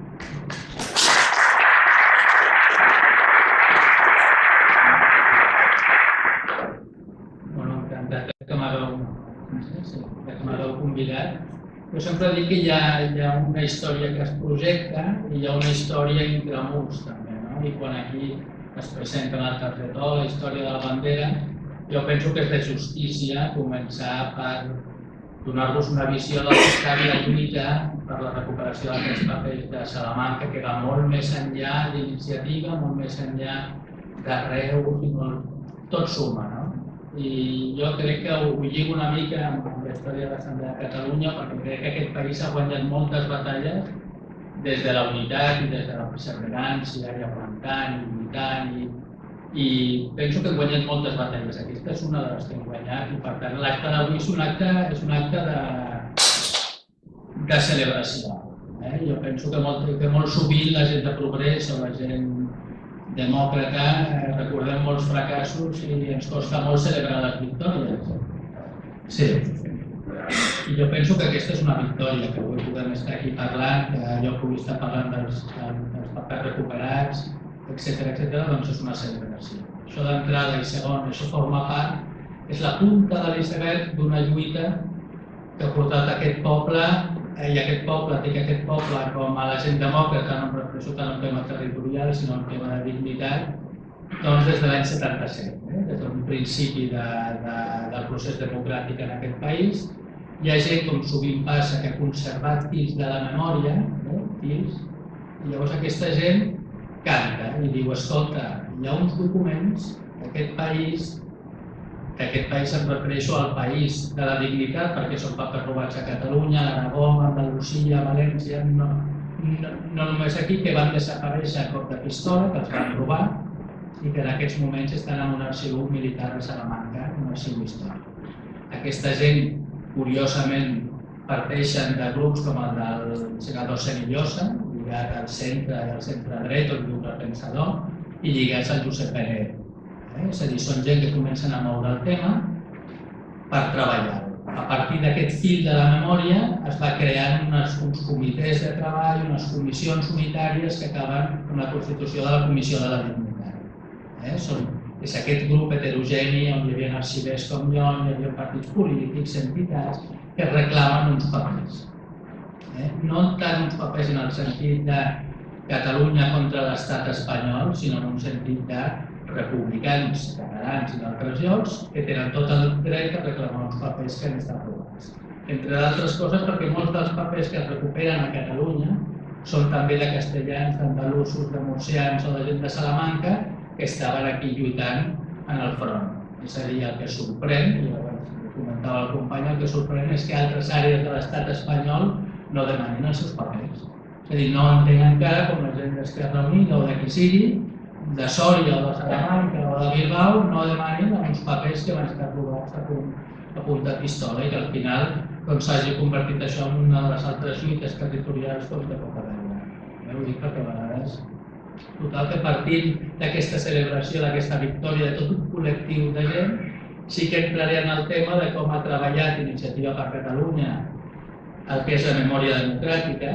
Bueno, encantat que m'hagueu convidat. Jo sempre dic que hi ha una història que es projecta i hi ha una història intramurs també, no? I quan aquí es presenta en el cafetó la història de la bandera, jo penso que és de justícia començar per donar-vos una visió del que està la lluita per la recuperació d'aquests papers de Salamanca, que va molt més enllà d'iniciativa, molt més enllà de Reus, tot suma, no? I jo crec que ho lligo una mica amb la història de l'Assemblea de Catalunya, perquè crec que aquest país ha guanyat moltes batalles des de la unitat i des de la perseverança, i aguantant i lluitant, i penso que hem guanyat moltes batalles. Aquesta és una de les que hem guanyat, i per tant l'acte d'avui és un acte de celebració. Jo penso que molt sovint la gent de progrés o la gent demòcrata recordem molts fracassos i ens costa molt celebrar les victòries. Sí. I jo penso que aquesta és una victòria, que avui podem estar aquí parlant, que jo pugui estar parlant dels papers recuperats, etc., doncs és una celebració. Això d'entrada i segon, això forma part, és la punta de l'iceberg d'una lluita que ha portat aquest poble, i aquest poble té que aquest poble, com a la gent demòcrata, no em refereixo tant al tema territorial, sinó al tema de dignitat, doncs des de l'any 77, des d'un principi del procés democràtic en aquest país, hi ha gent, com sovint passa, que ha conservat fils de la memòria, fils, i llavors aquesta gent canta i diu, escolta, hi ha uns documents d'aquest país, em refereixo al país de la dignitat, perquè són papers robats a Catalunya, a l'Aragó, a Andalusia, a València, no només aquí, que van desaparèixer a cop de pistola, que els van robar, i que en aquests moments estan en un arxiu militar de Salamanca, un arxiu històric. Aquesta gent, curiosament, parteixen de grups com el del senador Senillosa, lligat al centre i al centre-dret, o el grup pensador, i lligats al Josep Pérez. És a dir, són gent que comencen a moure el tema per treballar-ho. A partir d'aquest fil de la memòria es va creant uns comitès de treball, unes comissions unitàries que acaben amb la constitució de la Comissió de la Dignitat. És aquest grup heterogeni on hi havia arxivers com jo, on hi havia partits polítics, entitats, que reclamen uns papers. No tant uns papers en el sentit de Catalunya contra l'estat espanyol, sinó en un sentit de republicans, catalans i d'altres llocs que tenen tot el dret a reclamar uns papers que han estat robats. Entre d'altres coses perquè molts dels papers que es recuperen a Catalunya són també de castellans, d'andalusos, de murcians o de gent de Salamanca que estaven aquí lluitant en el front. És a dir, el que sorprèn, i ho comentava el company, el que sorprèn és que altres àrees de l'estat espanyol no demanin els seus papers. És a dir, no entenc encara com la gent d'Esquerra Unida o de qui sigui, de Sòria o de Salamanca o de Bilbao, no demanin uns papers que van estar robats a punt de pistola i que al final s'hagi convertit això en una de les altres lluites territorials de poca veure. Ho dic perquè a vegades, total que partint d'aquesta celebració, d'aquesta victòria de tot un col·lectiu de gent, sí que entraré en el tema de com ha treballat Iniciativa per Catalunya el que és la memòria democràtica,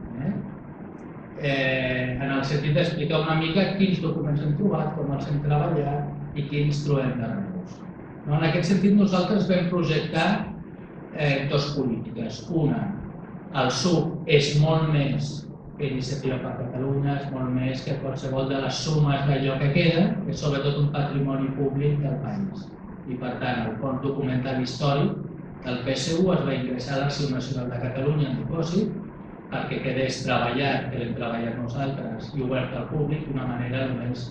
en el sentit d'explicar una mica quins documents hem trobat, com els hem treballat i quins trobem de nous. En aquest sentit, nosaltres vam projectar dues polítiques. Una, el SUB és molt més que Iniciativa per Catalunya, és molt més que qualsevol de les sumes d'allò que queda, és sobretot un patrimoni públic del país. I per tant, el fons documental històric del PSU es va ingressar a l'Arxiu Nacional de Catalunya en dipòsit perquè quedés treballat, que l'hem treballat nosaltres, i obert al públic d'una manera el més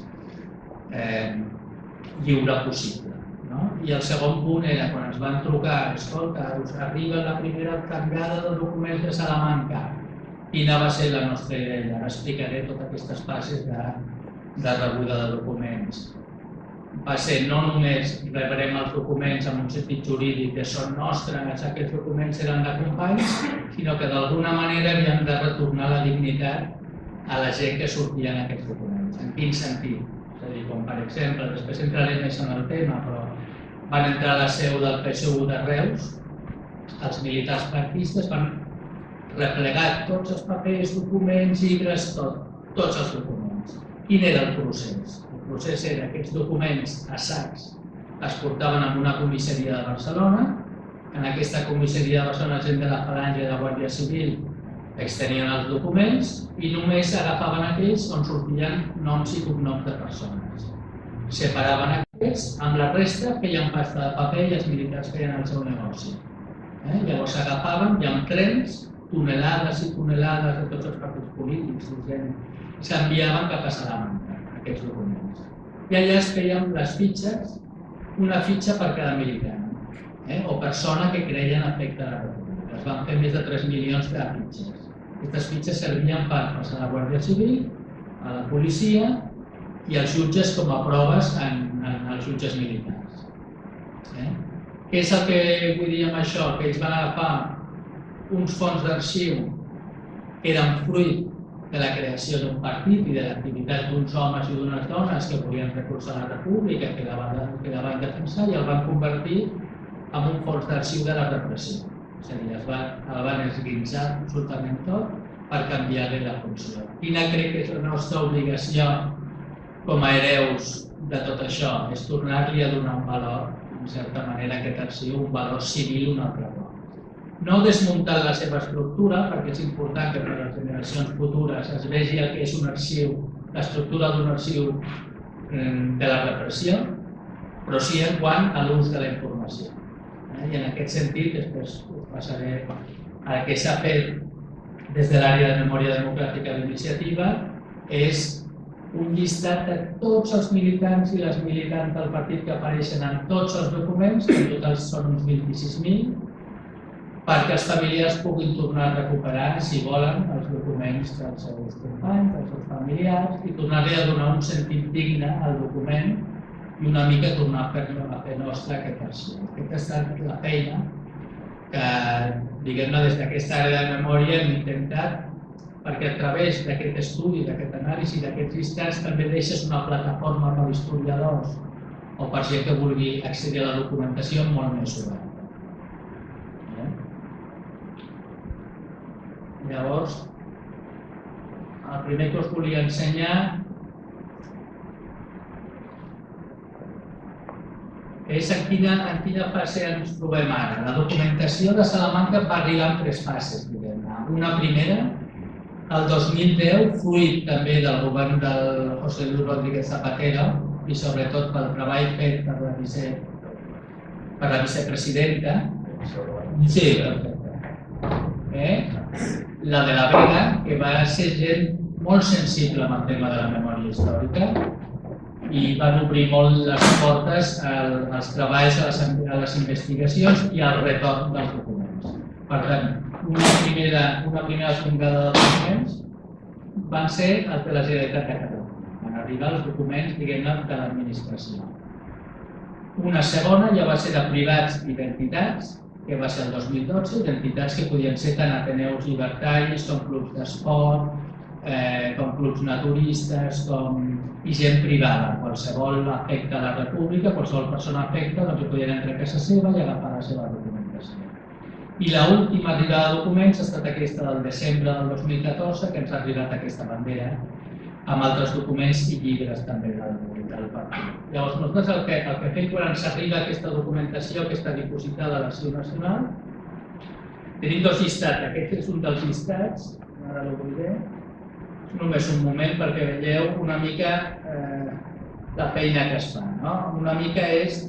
lliure possible. I el segon punt era quan ens van trucar, escolta, us arriba la primera tangada de documents de Salamanca, quina va ser la nostra idea? Ara explicaré totes aquestes fases de rebuda de documents. Va ser no només rebrem els documents en un sentit jurídic que són nostres, aquests documents eren de companys, sinó que d'alguna manera havíem de retornar la dignitat a la gent que sortia en aquests documents. En quin sentit? És a dir, com per exemple, després entraré més en el tema, però van entrar a la seu del PSU de Reus, els militars franquistes van replegar tots els papers, documents, llibres, tots els documents. Quin era el procés? El procés era que aquests documents a sacs es portaven a una comissaria de Barcelona. En aquesta comissaria de Barcelona, gent de la Falange i de la Guàrdia Civil extenien els documents i només agafaven aquells on sortien noms i cognoms de persones. Separaven aquests, amb la resta feien pasta de paper i els militars feien el seu negoci. Llavors s'agafaven i amb trens, tonelades i tonelades de tots els partits polítics s'enviaven cap a Salamanca, aquests documents. I allà es feien les fitxes, una fitxa per cada militant o persona que creia en efecte de la República. Es van fer més de 3 milions de fitxes. Aquestes fitxes servien per passar a la Guàrdia Civil, a la policia i als jutges com a proves en els jutges militars. Què és el que vull dir amb això? Que ells van agafar uns fons d'arxiu que eren fruit de la creació d'un partit i de l'activitat d'uns homes i d'unes dones que volien recolzar la República, que la van defensar i el van convertir en un fons d'arxiu de la repressió. És a dir, el van esguinçar absolutament tot per canviar-li la funció. Quina crec que és la nostra obligació com a hereus de tot això? És tornar-li a donar un valor, en certa manera, a aquest arxiu, un valor civil un altre cop. No desmuntant la seva estructura, perquè és important que per a les generacions futures es vegi el que és un arxiu, l'estructura d'un arxiu de la repressió, però sí en quant a l'ús de la informació. I en aquest sentit, després passaré al que s'ha fet des de l'àrea de memòria democràtica d'iniciativa. És un llistat de tots els militants i les militants del partit que apareixen en tots els documents, que en total són uns 26.000, perquè els familiars puguin tornar a recuperar, si volen, els documents dels seus companys, dels seus familiars, i tornar-li a donar un sentit digne al document i una mica tornar a fer nostre aquest arxiu. Aquesta ha estat la feina que, diguem-ne, des d'aquesta àrea de memòria hem intentat, perquè a través d'aquest estudi, d'aquest anàlisi, d'aquests llistats, també deixes una plataforma per a historiadors o per gent que vulgui accedir a la documentació molt més oberta. Llavors, el primer que us volia ensenyar és en quina fase ens trobem ara. La documentació de Salamanca va arribar en 3 fases, diguem-ne. Una primera, el 2010, fruit també del govern del José Luis Rodríguez Zapatero i sobretot pel treball fet per la vicepresidenta. Sí, perfecte. La de la Vega, que va ser gent molt sensible amb el tema de la memòria històrica i van obrir molt les portes als treballs, a les investigacions i al retorn dels documents. Per tant, una primera fungada de documents van ser els de la Generalitat de Catalunya. Van arribar els documents, diguem-ne, de l'administració. Una segona ja va ser de privats i d'entitats, que va ser el 2012, d'entitats que podien ser tant ateneus llibertaris, com clubs d'esport, com clubs naturistes, i gent privada. Qualsevol afecta a la república, qualsevol persona afecta, doncs podien entrar a casa seva i agafar la seva documentació. I l'última arribada de documents ha estat aquesta del desembre del 2014, que ens ha arribat aquesta bandera, amb altres documents i llibres també del partit. Llavors, nosaltres el que fem quan ens arriba aquesta documentació que està dipositada a l'Arxiu Nacional, tenim 2 llistats. Aquest és un dels llistats, ara l'obriré, només un moment perquè veieu una mica la feina que es fa. Una mica és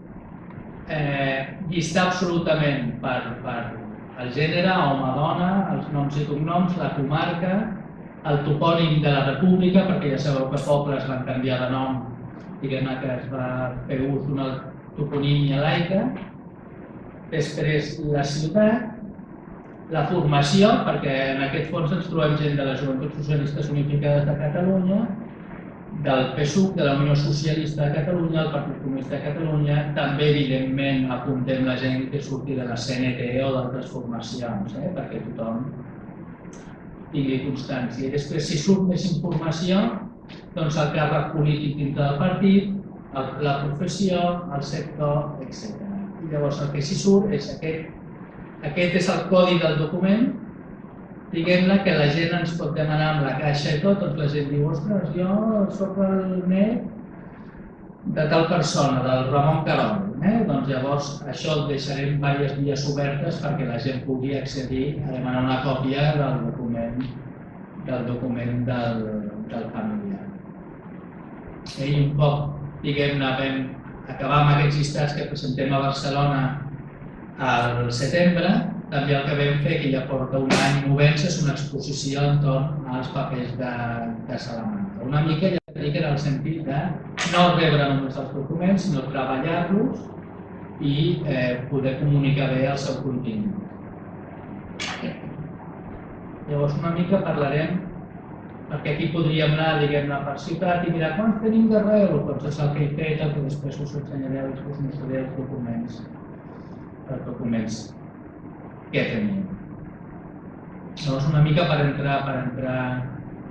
llistar absolutament per el gènere, home-dona, els noms i cognoms, la comarca, el topònim de la república, perquè ja sabeu que pobles van canviar de nom, diguem-ne que es va fer ús d'una toponímia laica, després la ciutat, la formació, perquè en aquest fons ens trobem gent de les Joventuts Socialistes Unificades de Catalunya, del PSUC, de la Unió Socialista de Catalunya, del Partit Comunista de Catalunya, també evidentment apuntem la gent que surti de la CNT o d'altres formacions, perquè tothom tingui constància. I després, si surt més informació, doncs el càrrec polític dintre del partit, la professió, el sector, etc. I llavors el que s'hi surt és aquest és el codi del document, diguem-ne que la gent ens pot demanar amb la caixa i tot, doncs la gent diu, ostres, jo soc el net de tal persona, del Ramon Carol. Doncs llavors això el deixarem diverses vies obertes perquè la gent pugui accedir a demanar una còpia del document del familiar. I un poc, diguem-ne, vam acabar amb aquests llistats que presentem a Barcelona al setembre. També el que vam fer, que ja porta un any movent-se, és una exposició entorn als papers de Salamanca. Una mica, ja dic, en el sentit de no rebre només els documents, sinó treballar-los i poder comunicar bé el seu contingut. Llavors, una mica parlarem, perquè aquí podríem anar, diguem-ne, per ciutat i mirar quants tenim d'arreu, doncs és el que he fet, el que després us ensenyaré, us mostraré els documents que tenim. Llavors, una mica per entrar...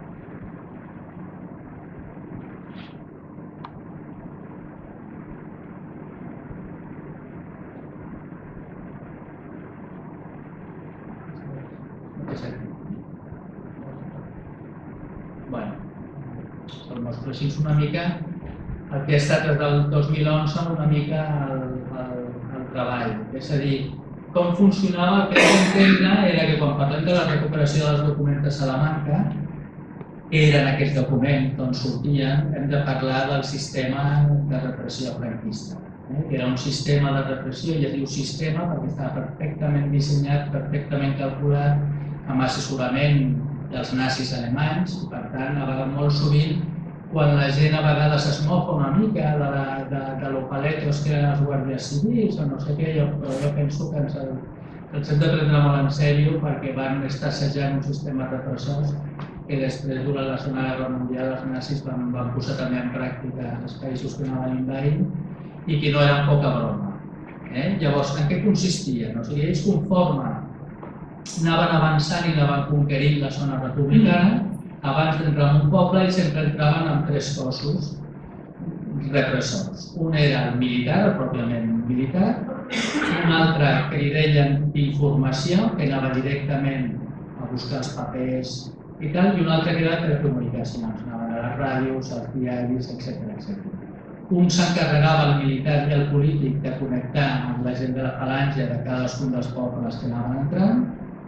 Bueno, el mostro així una mica el que ha estat des del 2011 una mica el treball. És a dir, com funcionava, el que hem d'entendre era que quan parlem de la recuperació dels documents de Salamanca, que eren aquests documents d'on sortien, hem de parlar del sistema de repressió franquista. que era un sistema de repressió, i es diu sistema perquè estava perfectament dissenyat, perfectament calculat, amb assessorament dels nazis alemanys, i per tant, molt sovint, quan la gent a vegades es mofa una mica de lo paletos que eren els guàrdies civils o no sé què, però jo penso que ens hem de prendre molt en sèrio perquè van estar assajant un sistema repressors que després, durant la Segona Guerra Mundial, els nazis van posar també en pràctica els països que anaven invadint i que no eren poca broma. Llavors, en què consistien? O sigui, ells conforme anaven avançant i anaven conquerint la zona republicana, abans d'entrar en un poble ells sempre entraven amb 3 cossos repressors. Un era el militar, el pròpiament militar, un altre que li deien d'informació, que anava directament a buscar els papers i tal, i un altre que era de telecomunicacions, anaven a les ràdios, als diaris, etc. Un s'encarregava, el militar i el polític, de connectar amb la gent de la falange de cadascun dels pobles que anaven entrant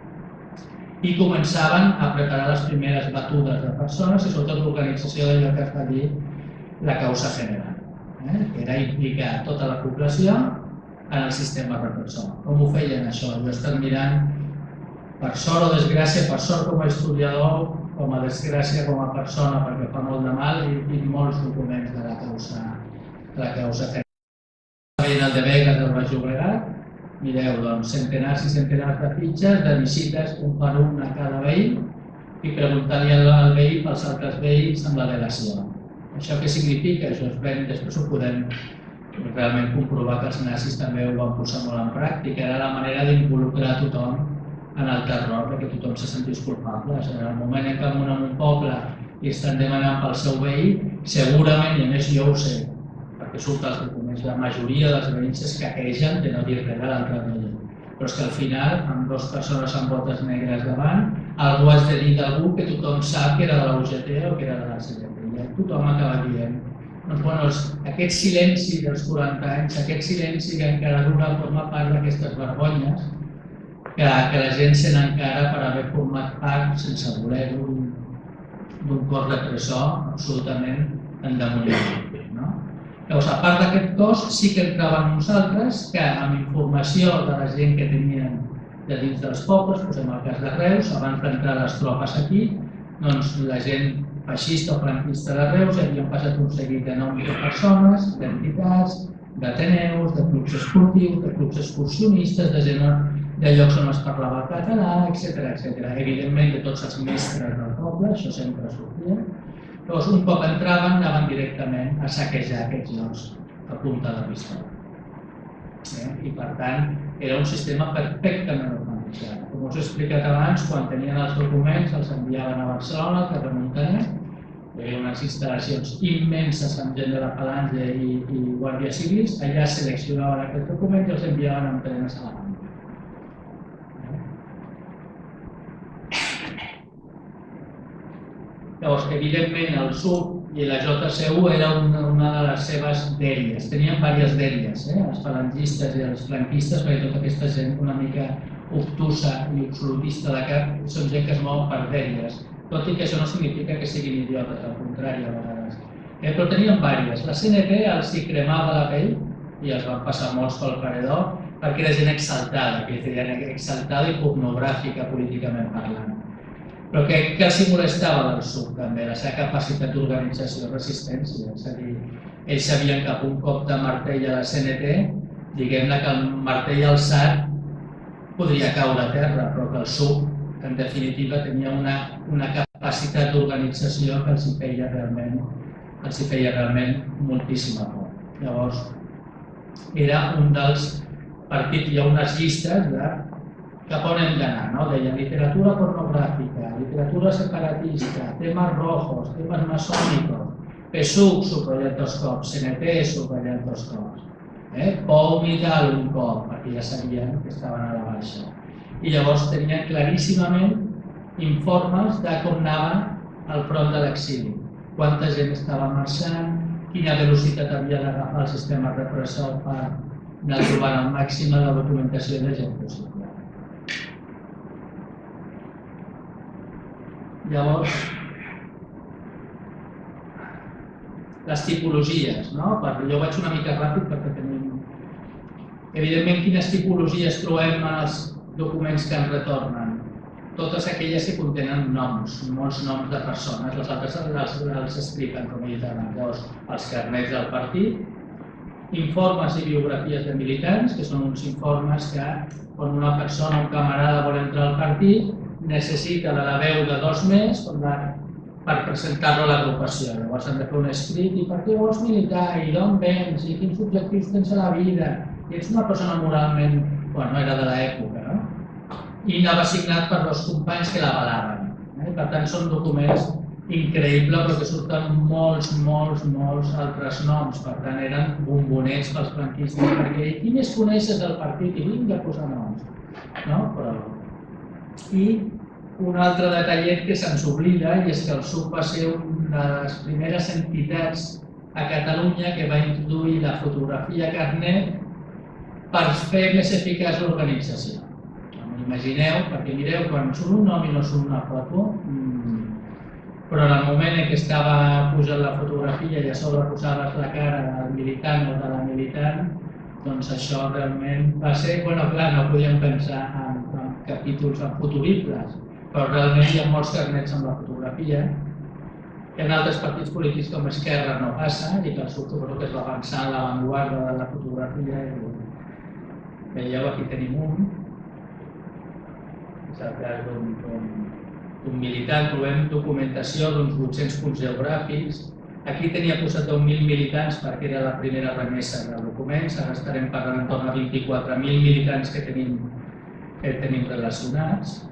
i començaven a preparar les primeres batudes de persones i sobretot l'organització d'allò que es va dir la causa general, que era implicar tota la població en el sistema repressor. Com ho feien això? Jo he estat mirant, per sort o desgràcia, per sort com a historiador, com a desgràcia com a persona, perquè fa molt de mal, i molts documents de la causa general. Veient el de Begues del Baix Llobregat, mireu, doncs, centenars i centenars de fitxes, de visites un per un a cada veí i preguntant-li al veí pels altres veïns amb la delació. Això què significa? Això després ho podem realment comprovar que els nazis també ho van posar molt en pràctica. Era la manera d'involucrar tothom en el terror, perquè tothom se sentís culpable. En el moment en què en un poble i estan demanant pel seu veí, segurament, i a més jo ho sé, perquè surt als documents, la majoria dels veïns es queixen de no dir res a l'altre veí. Però és que al final, amb 2 persones amb botes negres davant, algú has de dir d'algú que tothom sap que era de la UGT o que era de la CGT. I tothom acaba dient. Doncs, aquest silenci dels 40 anys, aquest silenci que encara dura forma part d'aquestes vergonyes, que la gent se n'encara per haver format part, sense voler-ho, d'un cos repressor absolutament endemoniat. Llavors, a part d'aquest cos, sí que entraven nosaltres, que amb informació de la gent que tenien de dins dels pobles, posem el cas de Reus, abans d'entrar les tropes aquí, doncs la gent feixista o franquista de Reus havien passat un seguit de noms de persones, d'entitats, d'ateneus, de clubs esportius, de clubs excursionistes, de llocs on es parlava el català, etc. Evidentment, de tots els mestres del poble, això sempre sortia. Llavors, un cop entraven, anaven directament a saquejar aquests llocs a punta de pistola. I, per tant, era un sistema perfectament organitzat. Com us he explicat abans, quan tenien els documents, els enviaven a Barcelona, que remuntaven. Hi havia unes instal·lacions immenses amb gent de la falange i guàrdies civils. Allà seleccionaven aquests documents i els enviaven amb trenes a la banda. Llavors, evidentment, el SUB i la JCU era una de les seves dèries. Tenien diverses dèries, els falangistes i els franquistes, perquè tota aquesta gent una mica obtusa i absolutista de cap són gent que es mou per dèries. Tot i que això no significa que siguin idiotes, al contrari, a vegades. Però tenien diverses. La CNT els hi cremava la pell i els van passar molts pel paredor perquè era gent exaltada, que deien exaltada i pornogràfica políticament parlant. Però què els molestava del SUB també? La seva capacitat d'organització i resistència. És a dir, ells sabien que un cop de martell a la CNT, diguem-ne que el martell alçat podria caure a terra, però que el SUB, en definitiva, tenia una capacitat d'organització que els hi feia realment moltíssima por. Llavors, era un dels partits, hi ha unes llistes de cap on hem d'anar, no? Deien literatura pornogràfica, literatura separatista, temes rojos, temes masònicos, PSUC, subratllat 2 cops, CNT, subratllat 2 cops, POUM i tal, un cop, perquè ja sabien que estaven a la baixa. I llavors tenien claríssimament informes de com anava el front de l'exili, quanta gent estava marxant, quina velocitat havia d'agafar el sistema repressor per anar trobant el màxim de documentació de gent possible. Llavors, les tipologies, no? Jo vaig una mica ràpid perquè tenim... Evidentment, quines tipologies trobem en els documents que ens retornen? Totes aquelles que contenen noms, molts noms de persones, les altres els expliquen, com he dit abans. Llavors, els carnets del partit, informes i biografies de militants, que són uns informes que quan una persona, un camarada vol entrar al partit, necessita de la veu de 2 més per presentar-lo a l'agrupació. Llavors han de fer un escrit i per què vols militar, i d'on vens, i quins objectius tens a la vida. I ets una persona moralment, bueno, era de l'època, no? I anava signat per 2 companys que l'avalaven. Per tant, són documents increïbles perquè surten molts altres noms. Per tant, eren bombonets pels franquistes perquè qui més coneixes del partit i vinga a posar noms. I un altre detallet que se'ns oblida i és que el SUC va ser una de les primeres entitats a Catalunya que va introduir la fotografia carnet per fer més eficaç l'organització. Imagineu, perquè mireu, quan surt un nom i no surt una foto, però en el moment en què estava posant la fotografia i a sobre posaves la cara del militant o de la militant, doncs això realment va ser, bueno, clar, no podíem pensar en capítols futuribles, però realment hi ha molts carnets amb la fotografia, que en altres partits polítics com Esquerra no passa, i que el SUC suposo que es va avançar a l'avantguarda de la fotografia. Veieu, aquí tenim un, és el cas d'un militant, trobem documentació d'uns 800 punts geogràfics. Aquí tenia posat 10.000 militants perquè era la primera remesa de documents, ara estarem parlant entorn a 24.000 militants que tenim relacionats.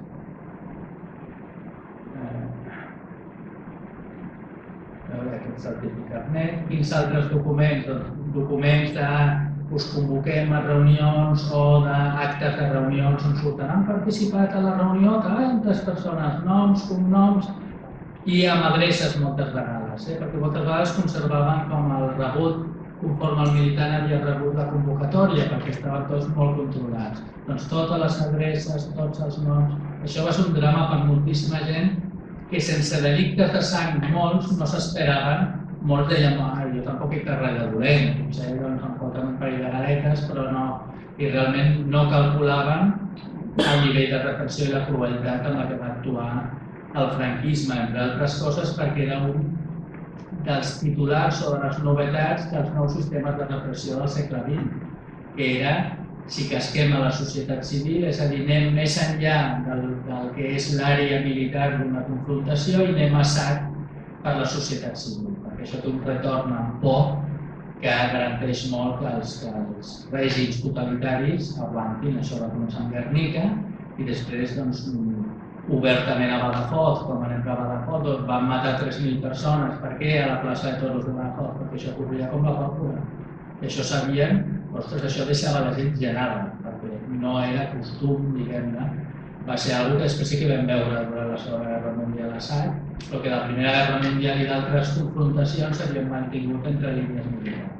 Aquest certificat net. Quins altres documents? Documents de us convoquem a reunions o d'actes de reunions on surten. Han participat a la reunió tantes persones, noms, cognoms i amb adreces moltes vegades, perquè moltes vegades conservaven com el rebut conforme el militant havia rebut la convocatòria perquè estaven tots molt controlats. Doncs totes les adreces, tots els noms... Això va ser un drama per moltíssima gent que sense delictes de sang molts no s'esperaven. Molts deien, jo tampoc he fet res de dolent, potser em foten un parell de galetes, però no. I realment no calculaven el nivell de repressió i la crueltat en la que va actuar el franquisme, entre altres coses perquè era un dels titulars o de les novetats dels nous sistemes de repressió del segle XX, que era si casquem a la societat civil, és a dir, anem més enllà del que és l'àrea militar d'una confrontació i anem a sac per la societat civil, perquè això té un retorn en por que garanteix molt que els règims totalitaris aguantin. Això va començar amb Guernica i després, obertament a Badajoz, quan van entrar a Badajoz, van matar 3.000 persones. Per què? A la plaça de Toros de Badajoz, perquè això corria com la pólvora. I això sabien, ostres, això deixava la gent gelada, perquè no era costum, diguem-ne. Va ser una cosa que després sí que vam veure durant la Segona Guerra Mundial a sac, però que la Primera Guerra Mundial i d'altres confrontacions s'havien mantingut entre línies militars.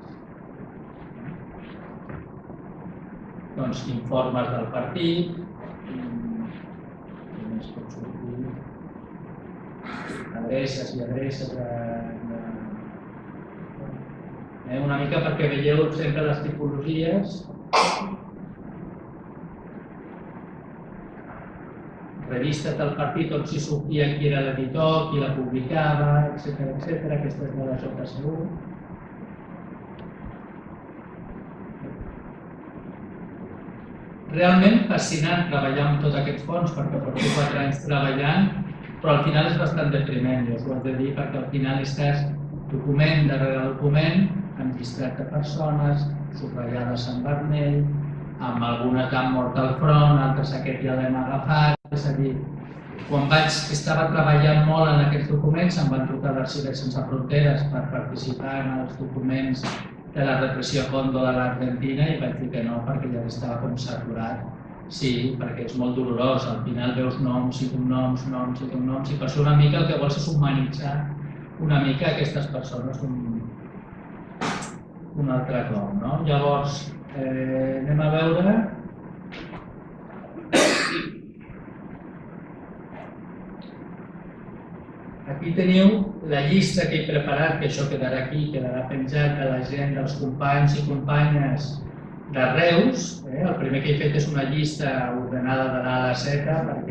Doncs informes del partit, adreces i adreces una mica perquè veieu sempre les tipologies. Revistes del partit on s'hi sortia qui era l'editor, qui la publicava, etc. Aquesta és de la JSU. Realment fascinant treballar amb tot aquest fons, perquè porto 4 anys treballant, però al final és bastant depriment, jo us ho he de dir, perquè al final estàs document darrere document, amb llistat de persones, subratllades en vermell, amb algunes que han mort al front, altres aquest ja l'hem agafat. És a dir, quan estava treballant molt en aquests documents, em van trucar d'Arxivers Sense Fronteres per participar en els documents de la repressió Fondo de l'Argentina i vaig dir que no, perquè ja estava com saturat. Sí, perquè és molt dolorós, al final veus noms i cognoms, i per això una mica el que vols és humanitzar una mica aquestes persones un altre cop, no? Llavors, anem a veure... Aquí teniu la llista que he preparat, que això quedarà aquí, quedarà penjat de la gent, dels companys i companyes de Reus. El primer que he fet és una llista ordenada de l'A a la Z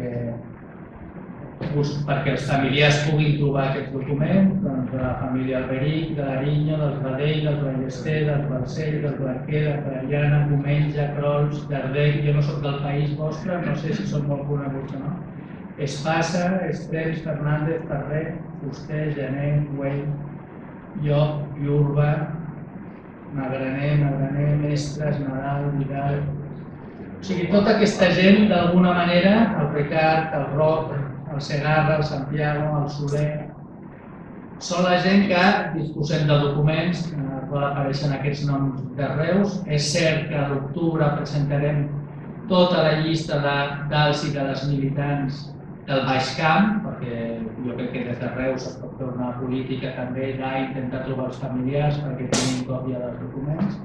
perquè els familiars puguin trobar aquest document, doncs de la família Alberic, de l'Ariño, dels Badell, dels Ballester, dels Balcell, dels Barquer, de Traiana, Comenja, Crols, Dardec. Jo no soc del país vostre, no sé si són molt coneguts o no. Espasa, Estrems, Fernández, Ferrer, Fuster, Gené, Güell, Llop, Llurba, Magraner, Mestres, Nadal, Vidal... O sigui, tota aquesta gent, d'alguna manera, el Ricard, el Roc, el Segarra, el Santiago, el Soler... Són la gent que disposem de documents en els quals apareixen aquests noms de Reus. És cert que a l'octubre presentarem tota la llista dels i de les militants del Baix Camp, perquè jo crec que des de Reus es pot fer una política també d'intentar trobar els familiars perquè tinguin còpia dels documents.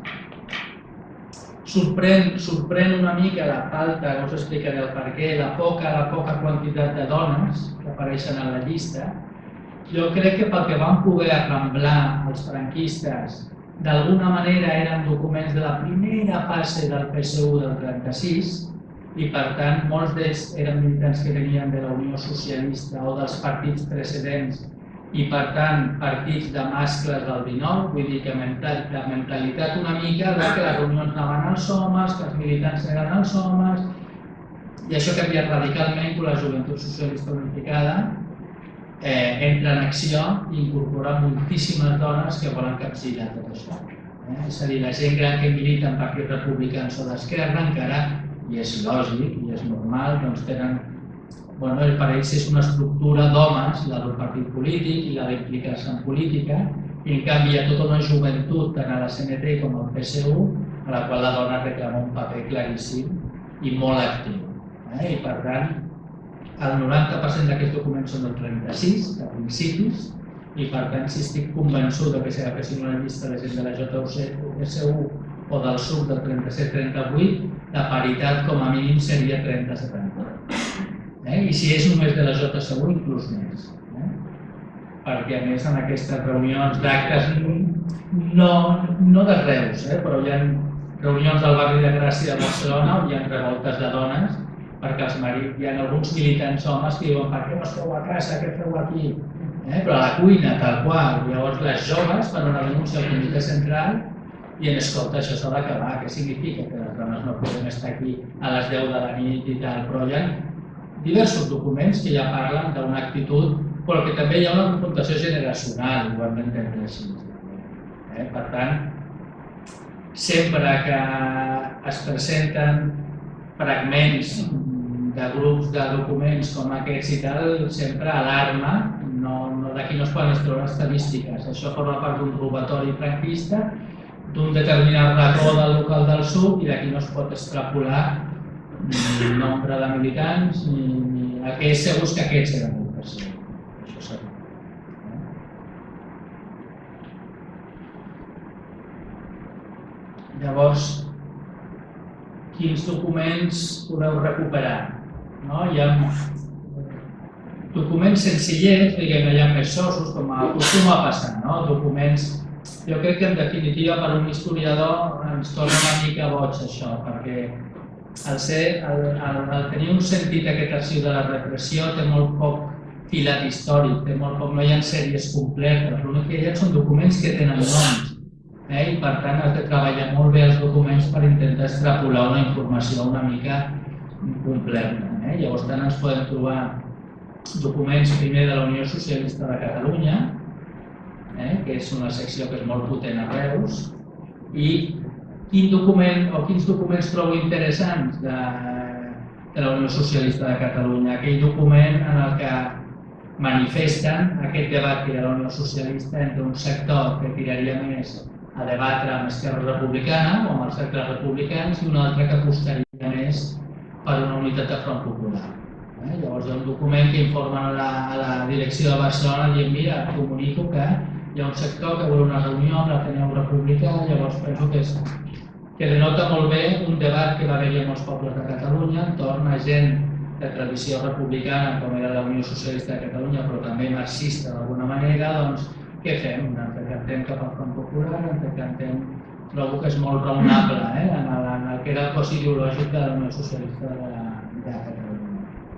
Sorprèn una mica la falta, no us explicaré el per què, la poca quantitat de dones que apareixen a la llista. Jo crec que pel que van poder arramblar els franquistes, d'alguna manera eren documents de la primera fase del PSU del 36, i per tant molts d'ells eren militants que venien de la Unió Socialista o dels partits precedents i per tant partits de mascles del 19, vull dir que la mentalitat una mica de que les reunions anaven als homes, que els militants eren als homes, i això ha canviat radicalment quan la Joventut Socialista Unificada entra en acció i incorpora moltíssimes dones que volen capgirar tot això. És a dir, la gent gran que milita en partits republicans o d'esquerra encara, i és lògic i és normal, doncs tenen, per ells és una estructura d'homes, la del partit polític i la d'implicar-se en política, i en canvi hi ha tota una joventut, tant a la CNT com al PSU, a la qual la dona reclama un paper claríssim i molt actiu. I per tant, el 90% d'aquests documents són del 36, de principis, i per tant, si estic convençut que si agaféssim una llista de gent de la JUSU o del SUC del 37-38, la paritat com a mínim seria 30-70. I si és només de la JSU, inclús més. Perquè a més en aquestes reunions d'actes, no de Reus, però hi ha reunions del barri de Gràcia de Barcelona on hi ha revoltes de dones, perquè hi ha alguns militants homes que diuen per què no esteu a casa, què feu aquí? Però a la cuina, tal qual. Llavors les joves fan una denúncia al comitè central i escolta, això s'ha d'acabar. Què significa? Que les dones no podem estar aquí a les 10 de la nit i tal, però hi ha diversos documents que ja parlen d'una actitud, però que també hi ha una confrontació generacional, ho hem d'entendre així. Per tant, sempre que es presenten fragments de grups de documents com aquests i tal, sempre alarma, d'aquí no es poden extreure estadístiques. Això forma part d'un robatori franquista, d'un determinat racó del local del SUC i d'aquí no es pot extrapolar ni el nombre de militants ni el que és segur que aquests eren l'ocasió. Això segur. Llavors, quins documents podeu recuperar? Hi ha documents senzillers, diguem, hi ha més sossos, com acostuma a passar, documents. Jo crec que en definitiva per un historiador ens torna una mica boig això, perquè al tenir un sentit aquest arxiu de la repressió té molt poc filat històric, no hi ha sèries completes, l'únic que hi ha són documents que tenen noms i per tant has de treballar molt bé els documents per intentar extrapolar una informació una mica completa. Llavors tant ens podem trobar documents primer de la Unió Socialista de Catalunya, que és una secció que és molt potent a Reus, i quins documents trobo interessants de la Unió Socialista de Catalunya, aquell document en el que manifesten aquest debat que hi ha a la Unió Socialista entre un sector que tiraria més a debatre amb Esquerra Republicana o amb els cercles republicans i un altre que apostaria més per una unitat de Front Popular. Llavors hi ha un document que informa a la direcció de Barcelona dient mira, comunico que hi ha un sector que vol una reunió amb l'Ateneu Republicà, llavors penso que denota molt bé un debat que va haver-hi amb els pobles de Catalunya entorn a gent de tradició republicana, com era la Unió Socialista de Catalunya, però també marxista d'alguna manera, doncs què fem? Ens decantem cap al Front Popular, ens decantem... Trobo que és molt raonable en el que era el cos ideològic de la Unió Socialista de Catalunya.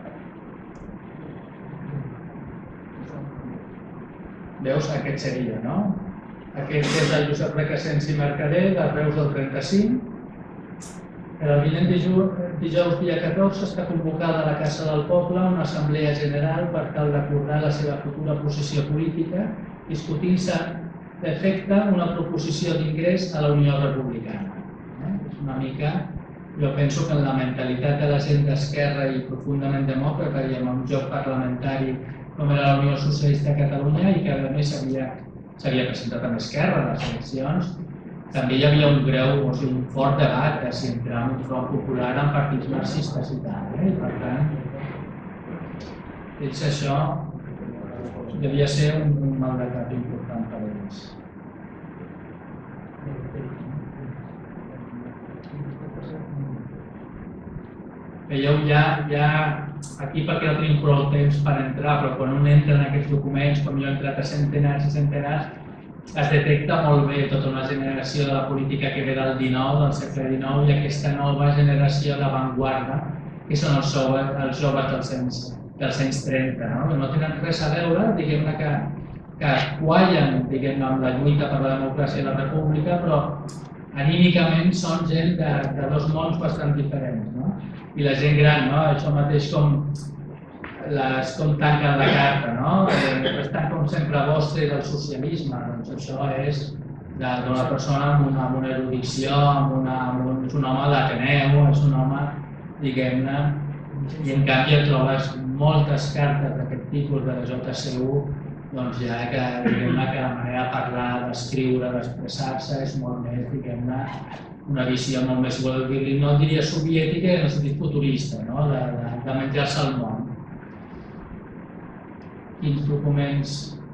Veus? Aquest seria, no? Aquest és el Josep Recasens i Mercader, de Reus del 35. El vinent dijous, dia 14, està convocada a la Casa del Poble una assemblea general per tal d'acordar la seva futura posició política, discutint-se d'efecte una proposició d'ingrés a la Unió Republicana. És una mica, jo penso que en la mentalitat de la gent d'esquerra i profundament demòcrata i en un joc parlamentari com era la Unió Socialista de Catalunya i que a més s'havia presentat amb Esquerra a les eleccions, també hi havia un greu, o sigui, un fort debat de si entrar en un front popular en partits marxistes i tal. I per tant, ells això devia ser un mal de cap important per ells. Veieu, ja aquí perquè no tenim prou temps per entrar, però quan un entra en aquests documents, com jo he entrat a centenars i centenars, es detecta molt bé tota una generació de la política que ve del XIX, del segle XIX, i aquesta nova generació d'avantguarda, que són els joves dels anys 30, no? Que no tenen res a veure, diguem-ne que quallen, diguem-ne, amb la lluita per la democràcia i la república, però anímicament són gent de dos mons bastant diferents, no? I la gent gran, no? Això mateix com tanquen la carta, no? Estan com sempre a vostre del socialisme, doncs això és d'una persona amb una erudició, és un home d'Ateneu, és un home, diguem-ne, i en canvi trobes moltes cartes d'aquest tipus de la JCU, doncs ja que la manera de parlar, d'escriure, d'expressar-se és molt més, diguem-ne, una visió molt més, no diria soviètica, en el sentit futurista, no? De menjar-se el món. Quins documents?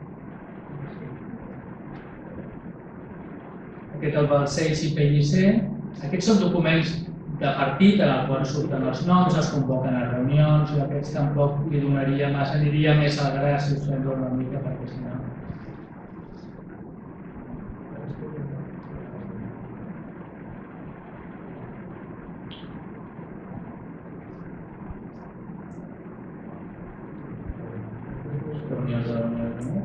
Aquest el Balcells i Pellicer. Aquests són documents de partit en el qual surten els noms, es convoquen a reunions, i aquests tampoc li donaria massa, aniria més al gra si us fem una mica, perquè si no... Reunions de la Unió Europea.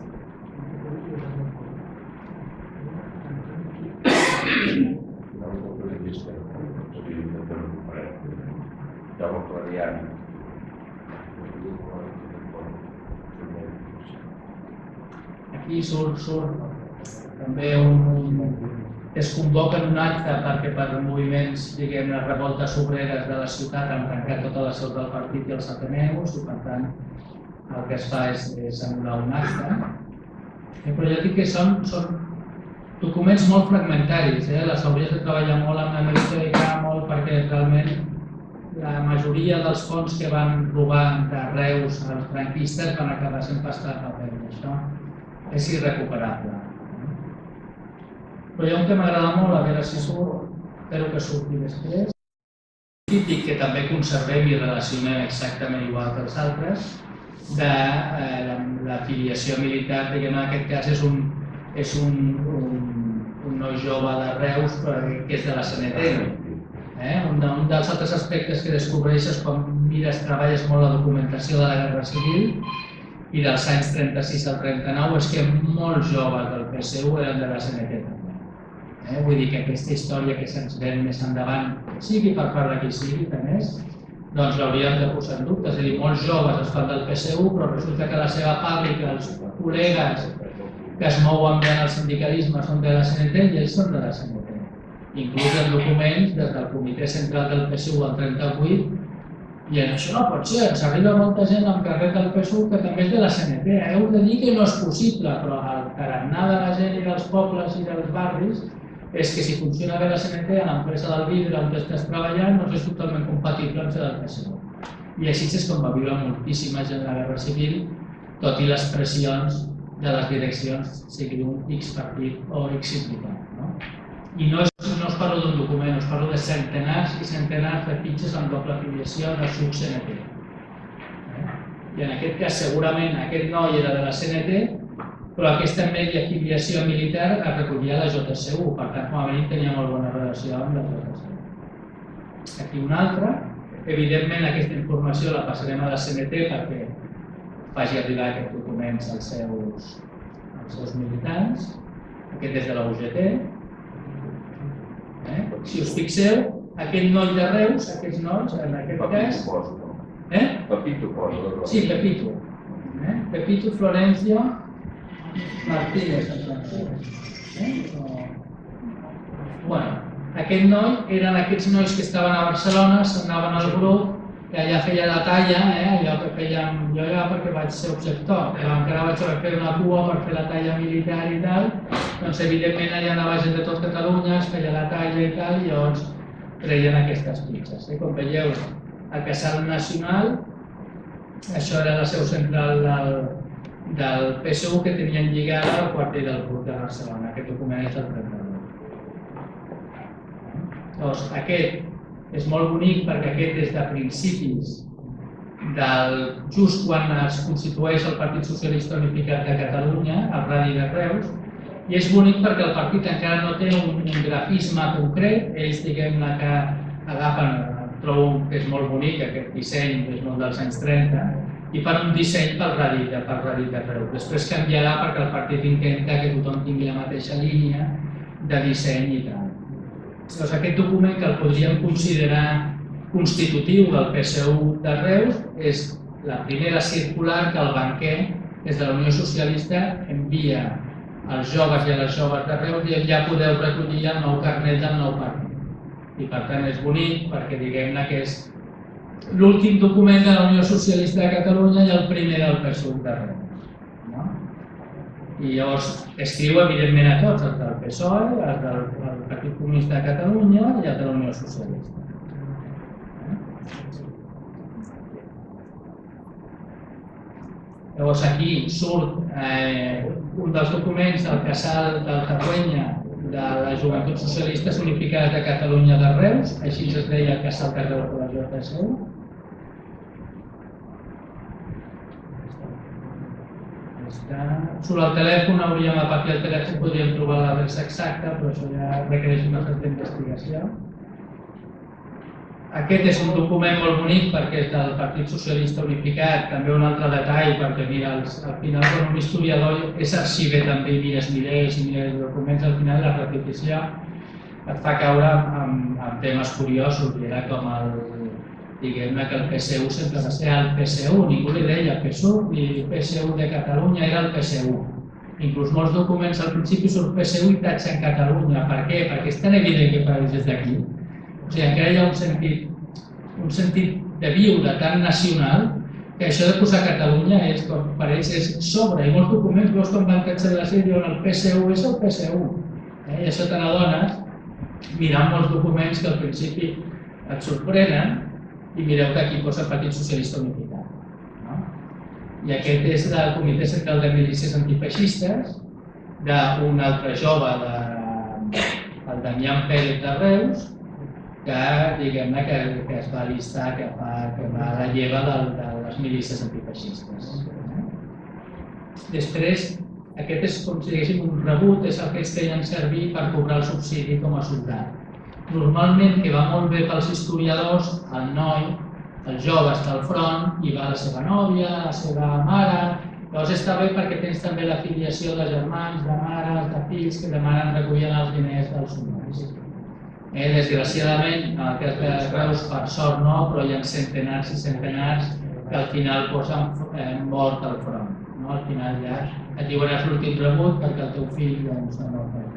Aquí surt també es convoquen un acte perquè per moviments, diguem-ne, revoltes obreres de la ciutat han tancat totes les seus del partit i els ateneus i per tant el que es fa és anul·lar un acte. Però jo dic que són documents molt fragmentaris, les hauries de treballar molt amb l'hemeroteca, molt perquè realment la majoria dels fons que van robar de Reus als franquistes van acabar sent pasta de paper. Això és irrecuperable. Però hi ha un que m'agrada molt, a veure si surt, espero que surti després. Dic que també conservem i relacionem exactament igual que els altres, de l'afiliació militar, diguem, en aquest cas és un noi jove de Reus que és de la CNT. Un dels altres aspectes que descobreixes quan treballes molt la documentació de la Guerra Civil i dels anys 36 al 39 és que molts joves del PSU eren de la CNT. Vull dir que aquesta història que se'ns ven més endavant, sigui per part de qui sigui, doncs l'hauríem de posar en dubte. És a dir, molts joves es fan del PSU, però resulta que la seva fàbrica, els col·legues que es mouen bé en el sindicalisme són de la CNT i ells són de la CNT. Inclús en documents des del Comitè Central del PSU al 38, i això no pot ser, ens arriba molta gent al carrer del PSU que també és de la CNT. Heu de dir que no és possible, però el tarannà de la gent i dels pobles i dels barris és que si funciona bé la CNT a l'empresa del vidre on estàs treballant, doncs és totalment compatible amb ser del PSU. I així és com va viure moltíssima gent de la Guerra Civil, tot i les pressions de les direccions, sigui un X partit o X sindicat. I no us parlo d'un document, us parlo de centenars i centenars de fitxes amb doble afiliació de SUC-CNT. I en aquest cas segurament aquest noi era de la CNT, però aquesta media filiació militar es recollia a la JSU, per tant, com a mínim tenia molt bona relació amb la JSU. Aquí una altra, evidentment aquesta informació la passarem a la CNT perquè faci arribar aquests documents als seus militants. Aquest és de la UGT. Si us fixeu, aquest noi de Reus, aquests nois, en aquest cas... Pepito posa. Sí, Pepito. Pepito Florencio Martínez. Bueno, aquest noi eren aquests nois que estaven a Barcelona, s'anaven al grup, que allà feia la talla, allò que fèiem, jo allà perquè vaig ser objector, però encara vaig haver de fer una cua per fer la talla militar i tal, doncs evidentment allà anava gent de tot Catalunya, es feia la talla i tal, i llavors treien aquestes pitxes. Com veieu, el Casal Nacional, això era la seu central del PSU que tenien lligada al quarter del Club de Barcelona, aquest document és del 32. Doncs aquest és molt bonic perquè aquest és de principis just quan es constitueix el Partit Socialista Unificat de Catalunya, al radi de Reus, i és bonic perquè el partit encara no té un grafisme concret, ells diguem-ne que agafen, trobo que és molt bonic aquest disseny, és molt dels anys 30, i fan un disseny pel radi de Reus. Després canviarà perquè el partit intenta que tothom tingui la mateixa línia de disseny i tal. Doncs aquest document que el podríem considerar constitutiu del PSU de Reus és la primera circular que el banquer, des de la Unió Socialista, envia als joves i a les joves de Reus i ja podeu recollir el nou carnet del nou partit. I per tant és bonic perquè diguem-ne que és l'últim document de la Unió Socialista de Catalunya i el primer del PSU de Reus. I llavors escriu evidentment a tots, els del PSOE, els del Partit Comunista de Catalunya i els de la Unió Socialista. Llavors aquí surt un dels documents del Casal del Carruenya de la Joventut Socialistes Unificades de Catalunya de Reus, així es deia el Casal de la JSU. Sobre el telèfon hauríem de patir el telèfon, podríem trobar l'adreça exacta, però això ja requereix una certa investigació. Aquest és un document molt bonic perquè és del Partit Socialista Unificat, també un altre detall, perquè mira, al final quan un historiador és arxiver també i mires milers i milers de documents, al final la repetició et fa caure en temes curiosos, i era com diguem-ne que el PSU sempre va ser el PSU, ningú li deia PSU, i el PSU de Catalunya era el PSU. Inclús molts documents al principi surt PSU i tatxen Catalunya. Per què? Perquè és tan evident que pareix des d'aquí. O sigui, encara hi ha un sentit de viure tan nacional que això de posar Catalunya és, com pareix, és sobre. I molts documents, veus com van tatxar la sèrie on el PSU és el PSU. I això te n'adones mirant molts documents que al principi et sorprenen. I mireu que aquí posa Partit Socialista Unificat. I aquest és del Comitè Central de Milícies Antifeixistes, d'un altre jove, el Damián Pérez de Reus, que diguem-ne que es va allistar, que va a la lleva de les milícies antifeixistes. Després, aquest és com si diguéssim un rebut, és el que es feien servir per cobrar el subsidi com a soldat. Normalment, que va molt bé pels historiadors, el noi, el jove està al front i va la seva nòvia, la seva mare. Llavors està bé perquè tens també la filiació de germans, de mares, de fills que demanen recollir els diners dels soldats. Desgraciadament, en el cas de Reus, per sort no, però hi ha centenars i centenars que al final posen mort al front. Al final ja et diuen és l'últim rebut perquè el teu fill no mort al front.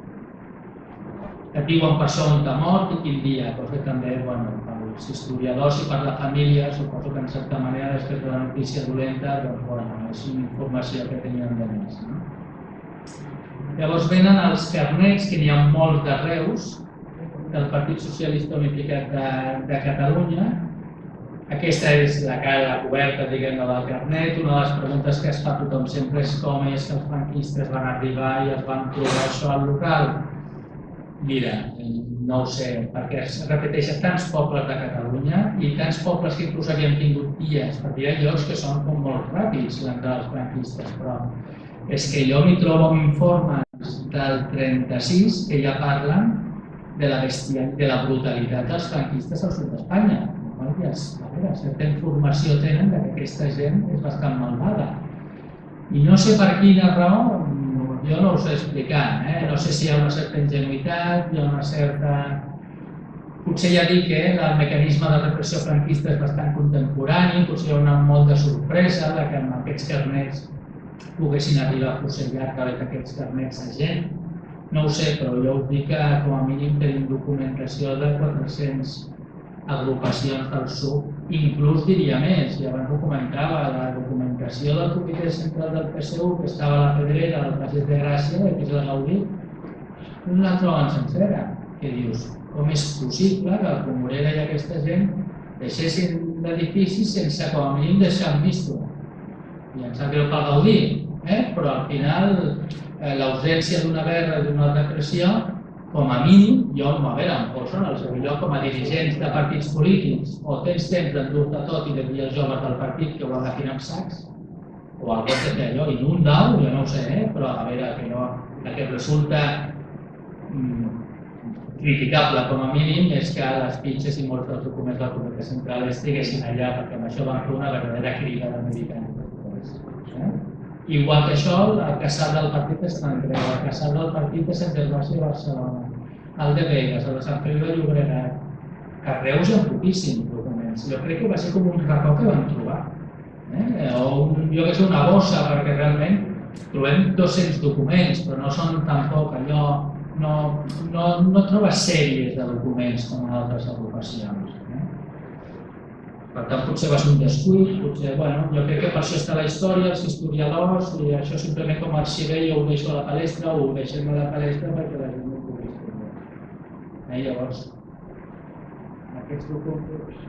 Et diuen per això on t'ha mort i quin dia, cosa que també, pels historiadors i per la família, suposo que en certa manera, després de la notícia dolenta, és una informació que tenien de més. Llavors venen els carnets, que n'hi ha molts de Reus, del Partit Socialista Unificat de Catalunya. Aquesta és la cara coberta, diguem-ne, del carnet. Una de les preguntes que es fa tothom sempre és com és que els franquistes van arribar i es van trobar això al local. Mira, no ho sé, perquè es repeteix a tants pobles de Catalunya i tants pobles que inclús havien tingut dies, perquè hi ha llocs que són com molt ràpids l'entrada dels franquistes, però és que jo m'hi trobo amb informes del 36 que ja parlen de la brutalitat dels franquistes al sud d'Espanya. A veure, certa informació tenen que aquesta gent és bastant malvada. I no sé per quina raó, jo no ho sé explicar, no sé si hi ha una certa ingenuïtat, hi ha una certa... Potser ja dic que el mecanisme de repressió franquista és bastant contemporani, potser hi ha una molt de sorpresa que amb aquests carnets poguessin arribar a fusellar a través d'aquests carnets a gent. No ho sé, però jo us dic que com a mínim tenim documentació de 400 agrupacions del SUC, inclús diria més, ja abans ho comentava, la documentació del Comitè Central del PSU, que estava a la Pedrera, al Passeig de Gràcia, del Pis de Gaudí, la troben sencera, que dius, com és possible que el Comorera i aquesta gent deixessin l'edifici sense com a mínim deixar en vista. I em sap greu pel Gaudí, però al final l'ausència d'una guerra i d'una repressió, com a mínim, jo, a veure, em poso en el seu lloc com a dirigents de partits polítics, o tens temps d'endur-te tot i de dir als joves del partit que ho agafin amb sacs, o algú que té allò, inundau, jo no ho sé, però a veure, el que resulta criticable com a mínim és que les pitxes i molts dels documents del Comitè Central estiguessin allà, perquè amb això van fer una verdadera crida de militants. Igual que això, el casal del partit de Sant Andreu, el casal del partit de Sant Gervasi de Barcelona, el de Begues, el de Sant Feliu de Llobregat, a Reus hi ha poquíssims documents. Jo crec que va ser com un racó que van trobar. O jo que sé, una bossa, perquè realment trobem 200 documents, però no són tampoc allò... No trobes sèries de documents com en altres agrupacions. Per tant, potser va ser un descuit, potser, bueno, jo crec que per això està la història, els historiadors, i això simplement com a arxiver jo ho deixo a la palestra o ho deixem a la palestra perquè la gent no ho pugui estudiar. Llavors, aquests documents...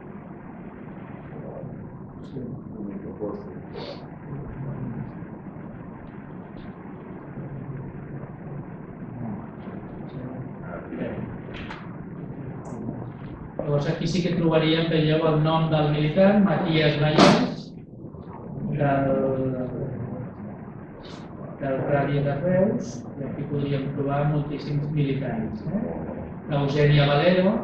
Llavors aquí sí que trobaríem, veieu el nom del militar, Matías Vallès, del Ràdio de Reus, i aquí podríem trobar moltíssims militants. L'Eugènia Valero,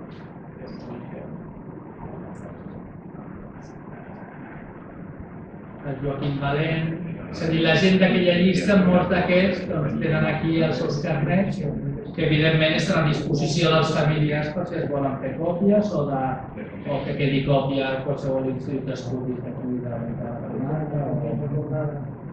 el Joaquim Valent, és a dir, la gent d'aquella llista, molts d'aquests tenen aquí els seus carnets, que evidentment estan a disposició dels familiars per si es volen fer còpies o que quedi còpia a qualsevol institut d'estudis d'aquí de la comarca.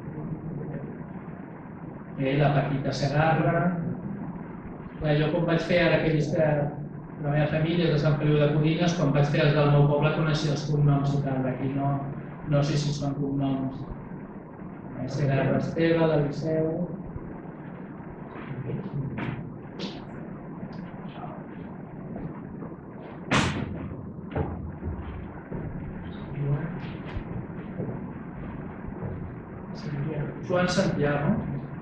La Paquita Segarra. Jo quan vaig fer ara que llista la meva família és de Sant Feliu de Codines, quan vaig fer els del meu poble coneixia els cognoms i tal, d'aquí no sé si són cognoms. Segarra Esteve, de Liceu. Joan Santiago.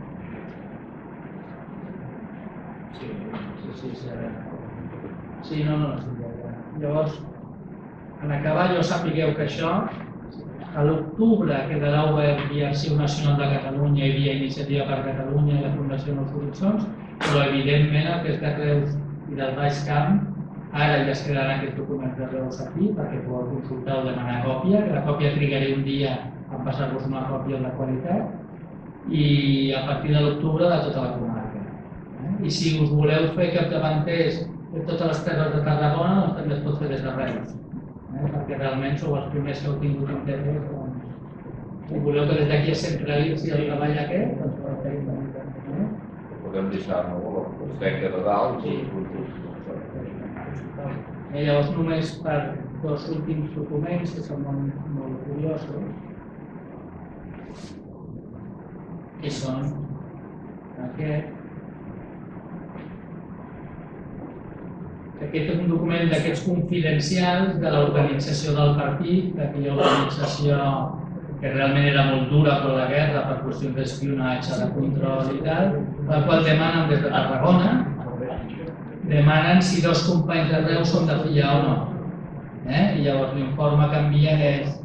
Sí, no. Llavors, en acabar, jo sapigueu que això, a l'octubre quedarà obert via Arxiu Nacional de Catalunya i via Iniciativa per Catalunya i la Fundació Nous Horitzons, però evidentment el que és de Reus i del Baix Camp, ara ja es quedaran aquests documents de Reus aquí perquè podeu consultar o demanar còpia, que la còpia trigaré un dia a passar-vos una còpia de qualitat, i a partir de l'octubre de tota la comarca. I si us voleu fer capdavanters de totes les terres de Tarragona, doncs també es pot fer des de Reus, perquè realment sou els primers que heu tingut interès. Si voleu que des d'aquí es centralitzi el treball aquest, doncs ho fem. Podem deixar les beques de dalt. Llavors, només per dos últims documents que són molt curiosos, que són aquest. Aquest és un document d'aquests confidencials de l'organització del partit, d'aquella organització que realment era molt dura per la guerra per qüestions d'espionatge, de control i tal, la qual demanen des de Tarragona demanen si dos companys de Reus són de fiar o no. I llavors l'informe que envien és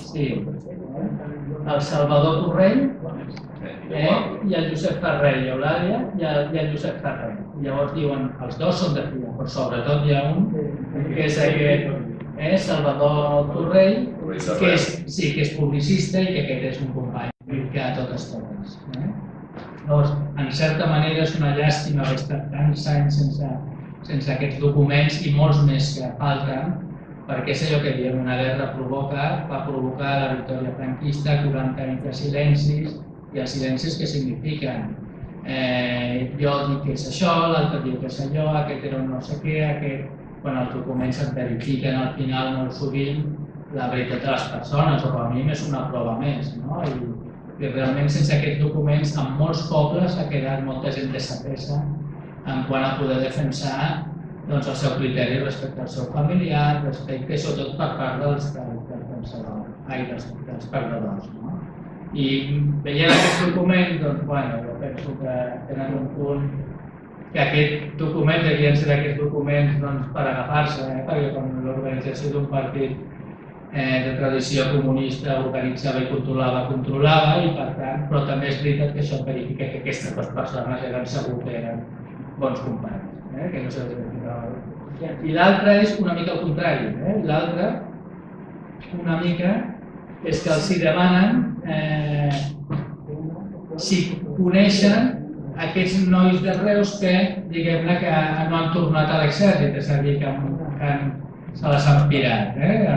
el Salvador Torrell i el Josep Ferrer, i Eulàlia i el Josep Ferrer. Llavors diuen els dos són de fiar, però sobretot hi ha un que és aquest Salvador Torrell, que és publicista i que aquest és un company que a totes totes. Llavors, en certa manera és una llàstima haver estat tants anys sense aquests documents i molts més que falten, perquè és allò que diem, una guerra va provocar la victòria franquista, 40 anys de silencis, i els silencis que signifiquen. Jo dic que és això, l'altre diu que és allò, aquest era un no sé què, aquest... Quan els documents et verifiquen al final molt sovint la veritat de les persones, o per a mi és una prova més, no? I realment sense aquests documents en molts pobles ha quedat molta gent desatesa en quant a poder defensar el seu criteri respecte al seu familiar, respecte sobretot per part dels perdedors. I veient aquest document, doncs, jo penso que tenen un punt que aquest document devien ser aquests documents per agafar-se, perquè com l'organització d'un partit de tradició comunista organitzava i controlava, i per tant, però també és veritat que això verifica que aquestes dues persones eren segur que eren bons companys, que no se'ls verificava. I l'altre és una mica al contrari, l'altre una mica és que els hi demanen si coneixen aquests nois de Reus que, diguem-ne, que no han tornat a l'exèrcit, és a dir, que se les han pirat.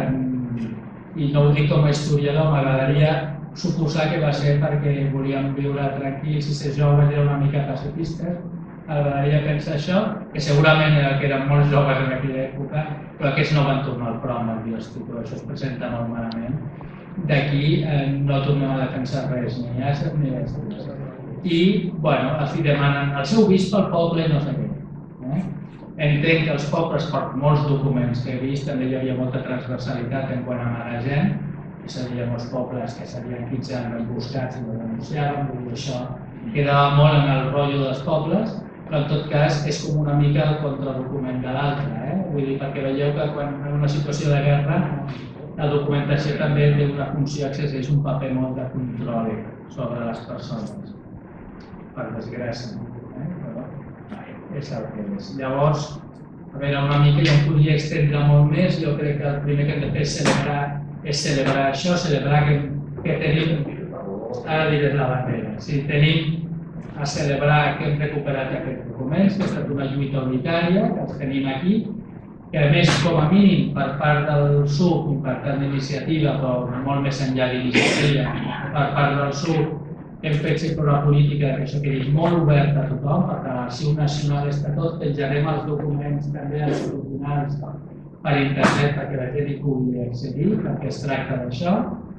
I no ho dic com a historiador, m'agradaria suposar que va ser perquè volien viure tranquils i ser joves i una mica pacifistes. M'agradaria pensar això, que segurament que eren molt joves en aquella època, però aquests no van tornar al front amb el biòstico, això es presenta molt malament. D'aquí no tornem a defensar res, ni àcer ni àcer. I, els demanen el seu bisbe al poble i no sé què. Entenc que els pobles, per molts documents que he vist, també hi havia molta transversalitat en quant a magatzem, és a dir, hi ha molts pobles que s'havien 15 anys emboscats i no denunciaven, vull dir, això quedava molt en el rotllo dels pobles, però en tot cas és com una mica el contradocument de l'altre. Vull dir, perquè veieu que quan en una situació de guerra la documentació també té una funció, exerceix un paper molt de control sobre les persones. Per desgràcia, però és el que és. Llavors, a veure, una mica jo em podria extendre molt més, jo crec que el primer que hem de fer és celebrar això, celebrar que tenim, ara diré la bandera, tenim a celebrar que hem recuperat aquests documents, que ha estat una lluita unitària, que els tenim aquí, que a més, com a mínim, per part del SUC i per part d'iniciativa, però molt més enllà d'iniciativa, per part del SUC, hem fet sempre una política que això quedi molt obert a tothom, perquè l'Arxiu Nacional està tot, penjarem els documents també als originals per internet perquè la gent hi pugui accedir, perquè es tracta d'això.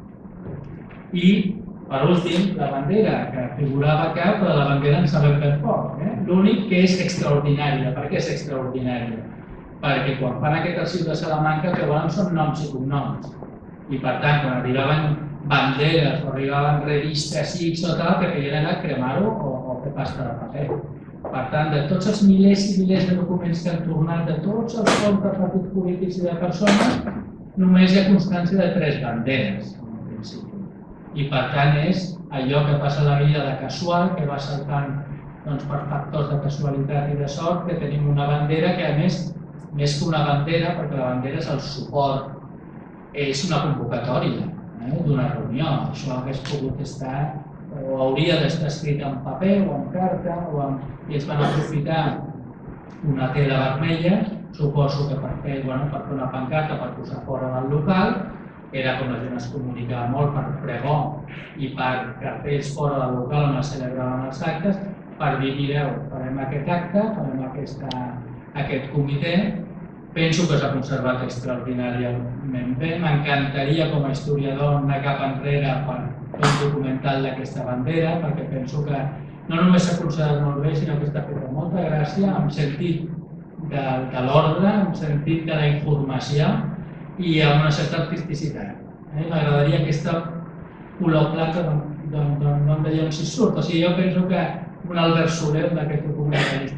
I, per últim, la bandera, que figurava acá, però la bandera en sabem ben poc. L'únic que és extraordinària. Per què és extraordinària? Perquè quan fan aquest arxiu de Salamanca el que volen són noms i cognoms. I per tant, quan arribaven banderes o arribaven revistes X o tal, que feien era cremar-ho o fer pasta de paper. Per tant, de tots els milers i milers de documents que han tornat, de tots els comptes partits polítics i de persones, només hi ha constància de 3 banderes, en principi. I per tant és allò que passa a la vida de casual, que va saltant per factors de casualitat i de sort, que tenim una bandera que, a més que una bandera, perquè la bandera és el suport, és una convocatòria d'una reunió. Això hagués pogut estar, o hauria d'estar escrit en paper o en carta, i es van aprofitar una tela vermella, suposo que per fer una pancarta per posar fora del local, era com la gent es comunicava molt per pregó i per cartells fora del local on es celebraven els actes, per dir, mireu, farem aquest acte, farem aquest comitè. Penso que s'ha conservat extraordinàriament bé. M'encantaria, com a historiador, anar cap enrere per fer un documental d'aquesta bandera, perquè penso que no només s'ha conservat molt bé, sinó que està fet amb molta gràcia, amb sentit de l'ordre, amb sentit de la informació i amb una certa artisticitat. M'agradaria aquesta color plata no em veiem si surt. O sigui, jo penso que un Albert Soler, d'aquests documentalistes,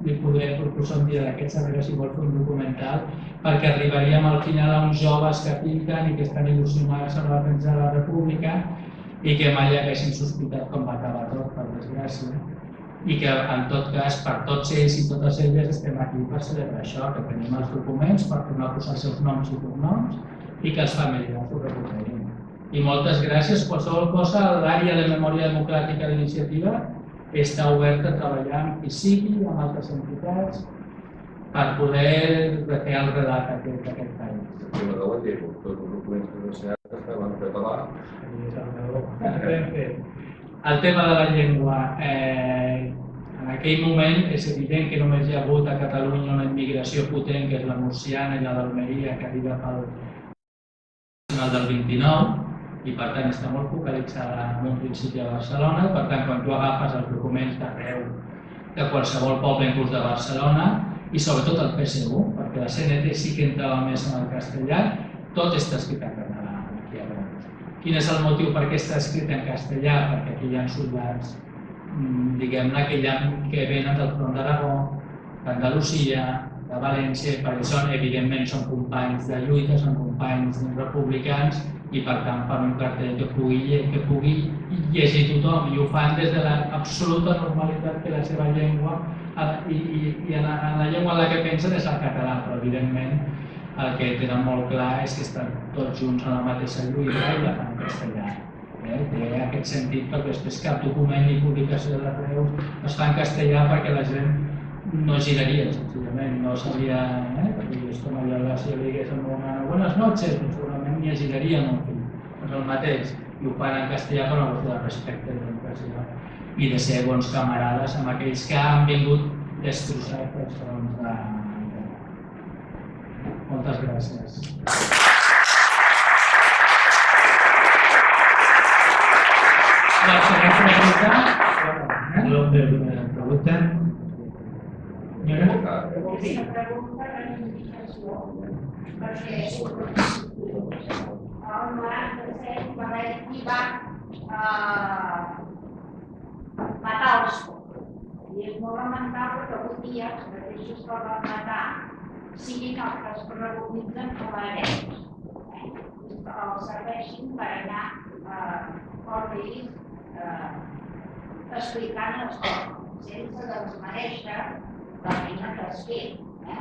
li podré proposar un dia d'aquests, a veure si vol fer un documental, perquè arribaríem al final a uns joves que pinten i que estan il·lusionats amb la defensa de la República i que mai haguessin sospitat com va acabar tot, per desgràcia. I que, en tot cas, per tots ells i totes elles estem aquí per celebrar això, que tenim els documents per tornar a posar els seus noms i cognoms i que els familiars ho recuperin. I moltes gràcies. Qualsevol cosa, l'àrea de memòria democràtica de l'iniciativa està oberta a treballar amb qui sigui, amb altres entitats, per poder fer el relat d'aquest país. El tema de la llengua, tots els documents que estaven en català. El tema de la llengua, en aquell moment és evident que només hi ha hagut a Catalunya una immigració potent, que és la murciana i la d'Almeria, que arriba pel final del 29, i per tant està molt focalitzada en un principi a Barcelona, i per tant quan tu agafes els documents d'arreu de qualsevol poble, inclús de Barcelona, i sobretot el PSU, perquè la CNT sí que entrava més en el castellà, tot està escrit en català aquí a Reus. Quin és el motiu per què està escrit en castellà? Perquè aquí hi ha soldats, diguem-ne, que venen del front d'Aragó, d'Andalusia, de València, perquè són, evidentment, són companys de lluita, són companys republicans, i per tant fan un cartell que pugui llegir tothom, i ho fan des de l'absoluta normalitat que la seva llengua i en la llengua en la que pensen és el català, però evidentment el que tenen molt clar és que estan tots junts en la mateixa lluita i la fan en castellà. Té aquest sentit perquè després cap document ni publicació de Reus es fa en castellà perquè la gent no giraria, senzillament, no sabia, perquè és com allò si li digués al meu nano buenas noches, segurament ni giraria molt fill, és el mateix, i ho fan en castellà per una qüestió de respecte i d'educació i de ser bons camarades amb aquells que han vingut destrossats per fronts de... Moltes gràcies. La següent pregunta. Aquesta pregunta de reivindicació, perquè el 97 va haver qui va matar els pobles. I és molt lamentable que avui dia els mateixos que el van matar siguin els que es protagonitzen com a hereus. Els serveixin per anar pel país explicant les coses, sense desmereixer la feina que es fet,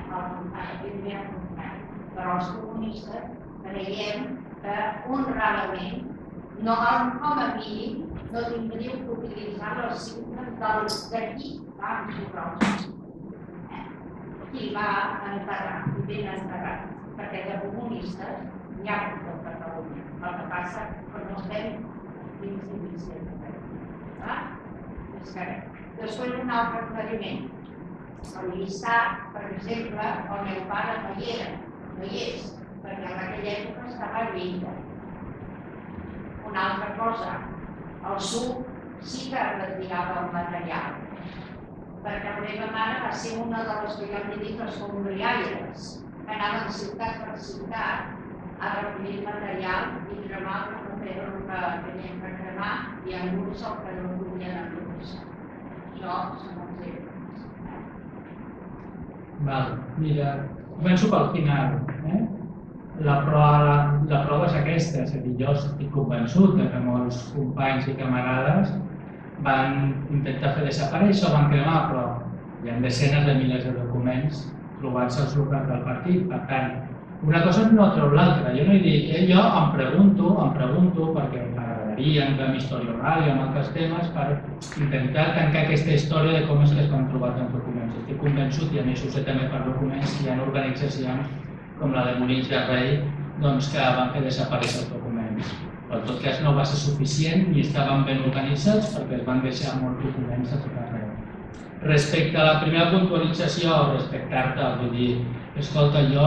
però els comunistes creiem que honradament, no com a mínim, no tindríeu que utilitzar els símbols d'aquí va ensorrar els qui va enterrar, i ben enterrat, perquè de comunistes n'hi ha tot a Catalunya. El que passa que no estem dins d'iniciativa. Després un altre aclariment. El llistat, per exemple, el meu pare no hi era, no hi és, perquè en aquella època estava lluita. Una altra cosa, el SUC sí que retirava el material, perquè la meva mare va ser una de les que jo li dic les comunitàries, que anaven ciutat per ciutat a recollir material i cremar el que tenien que cremar i alguns el que no podien endur-se. Això són exemples. Mira, començo pel final. La prova és aquesta, és a dir, jo estic convençut que molts companys i camarades van intentar fer desaparèixer o van cremar, però hi ha desenes de milers de documents trobats als locals del partit. Per tant, una cosa no treu l'altra. Jo no he dit, jo em pregunto, perquè m'agradaria entrar en història oral i en altres temes per intentar tancar aquesta història de com és que es van trobar tants documents. Estic convençut, i a més ho sé també per documents, que hi ha organitzacions com la de Molins de Rei, que van fer desaparèixer els documents. Però en tot cas no va ser suficient ni estaven ben organitzats perquè es van deixar molts documents a tot arreu. Respecte a la primera puntualització, respectar-te, vull dir, escolta, jo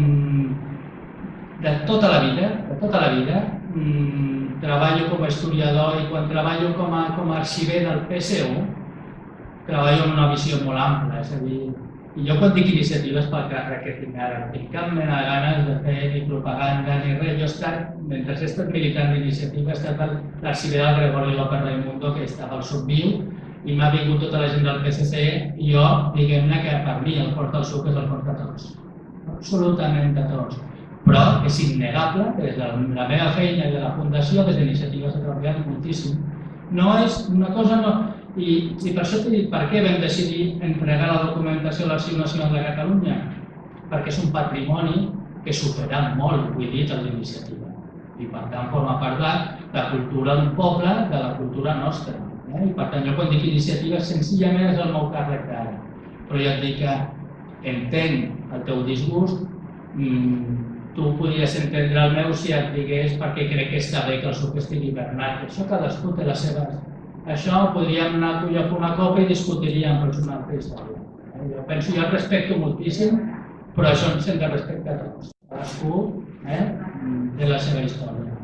de tota la vida, treballo com a historiador i quan treballo com a arxiver del PSU, treballo amb una visió molt ampla, és a dir, i jo quan dic iniciatives pel càrrec que tinc ara, no tinc cap mena de ganes de fer ni propaganda ni res. Jo he estat, mentre he estat militant d'iniciativa, he estat l'arxiver del Gregori López Raimundo, que estava al Subviu, i m'ha vingut tota la gent del PSC i jo, diguem-ne que per mi el fons del suc és el fons de tots, absolutament de tots. Però és innegable que des de la meva feina i de la Fundació, des d'iniciatives s'ha treballat moltíssim. No és una cosa... I per això t'he dit per què vam decidir entregar la documentació a l'Arxiu Nacional de Catalunya, perquè és un patrimoni que supera molt, vull dir, de l'iniciativa. I per tant forma part de la cultura d'un poble, de la cultura nostra. I per tant jo quan dic iniciativa senzillament és el meu càrrec d'ara. Però ja et dic que entenc el teu disgust, tu podries entendre el meu si et digués perquè crec que està bé que el suc estigui hivernat. Això cadascú té les seves... Això podríem anar tu i a fer una copa i discutiríem, però és una altra història. Jo penso, jo el respecto moltíssim, però això ens hem de respectar tots. Cadascú té la seva història.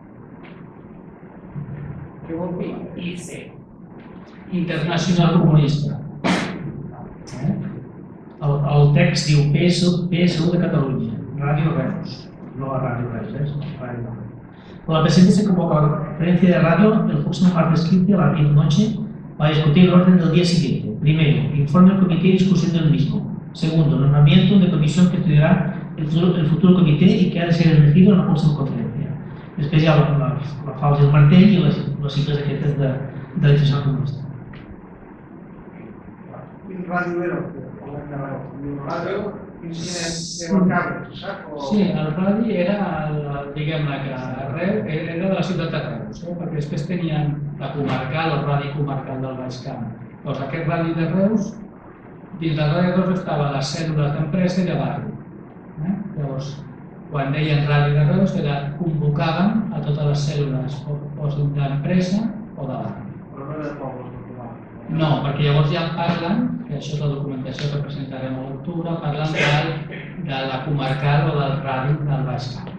Què vol dir? IC. Internacional Comunista. El text diu PSU de Catalunya, Radio Reus, no a Radio Reus, Radio Reus. Con la presente se convoca la conferencia de radio el próximo martes 15 a las 10 de la noche para discutir el orden del día siguiente. Primero, informe del comité y discusión del mismo. Segundo, nombramiento de comisión que estudiará el futuro comité y que ha de ser elegido en la próxima conferencia. Després hi ha la falsa i el martell i les cicles aquestes de l'Institució Comunista. Quin ràdio era el ràdio? Sí, el radi era, diguem-ne, que arreu, era de la ciutat de Reus, perquè després tenien la comarcal, el radi comarcal del Baix Camp. Doncs aquest radi de Reus, dins del radi de Reus estaven les cèl·lules d'empresa i de barri. Llavors, quan deien radi de Reus, convocaven a totes les cèl·lules o d'empresa o de barri. Però no era de pobles. No, perquè llavors ja parlen, que això és la documentació que presentarem a l'octubre, parlen de la comarcal o del radi del Baix Camp.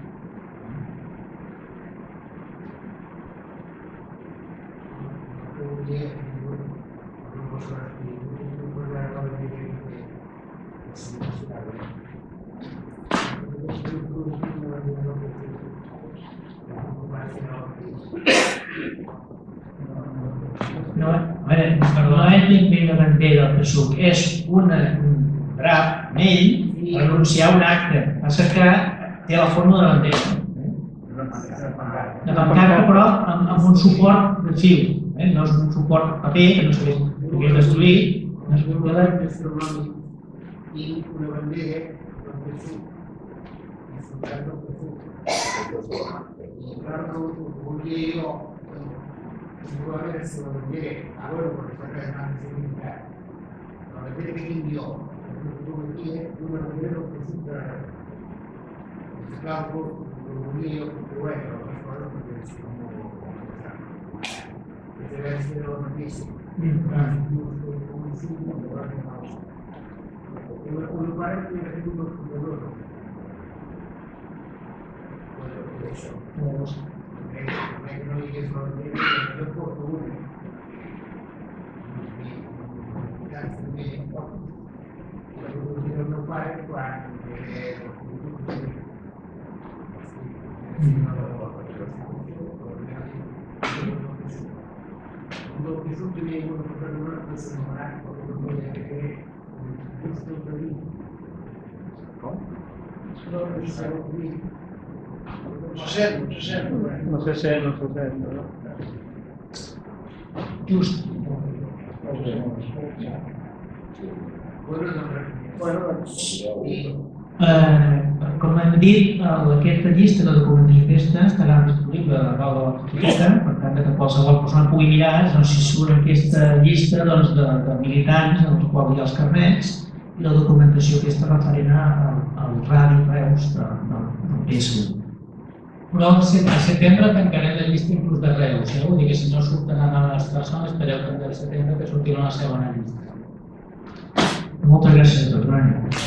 No és ben la bandera del PSUC, és un drap, un ell, per anunciar un acte. Passa que té la forma de la bandera. De pancarta, però amb un suport de fil. No és un suport paper, que no s'hagués pogués destruir. No és un govern gastronòmic i una bandera del PSUC. És un drap del PSUC. I clar, no ho volia jo. Sicuramente adesso lo vedere a loro perché sarebbe anche significato. Ma vedete che indio, come dire, uno non vede lo che si tratta. Il campo, lo mio, il guerra, la scuola, perché si che deve essere lo stesso. Come si può lavorare in pausa. Un pare che è tutto per loro. Quello che è ciò. Non è che noi che sono io porto uno grazie a me non fare qua lo che tutti mi dicono per una persona non è che questo per lì solo che siamo qui. No se sent. Just. Com hem dit, aquesta llista de documentació aquesta estarà disponible a la de la fototeca, per tant que qualsevol persona pugui mirar si surt aquesta llista de militants en els quals hi ha els carnets i la documentació aquesta referent al radi Reus del PSU. Però al setembre tancarem la llista inclús de Reus, vull dir que si no surten a les persones, espereu també al setembre que sortirà una segona llista. Moltes gràcies a tots.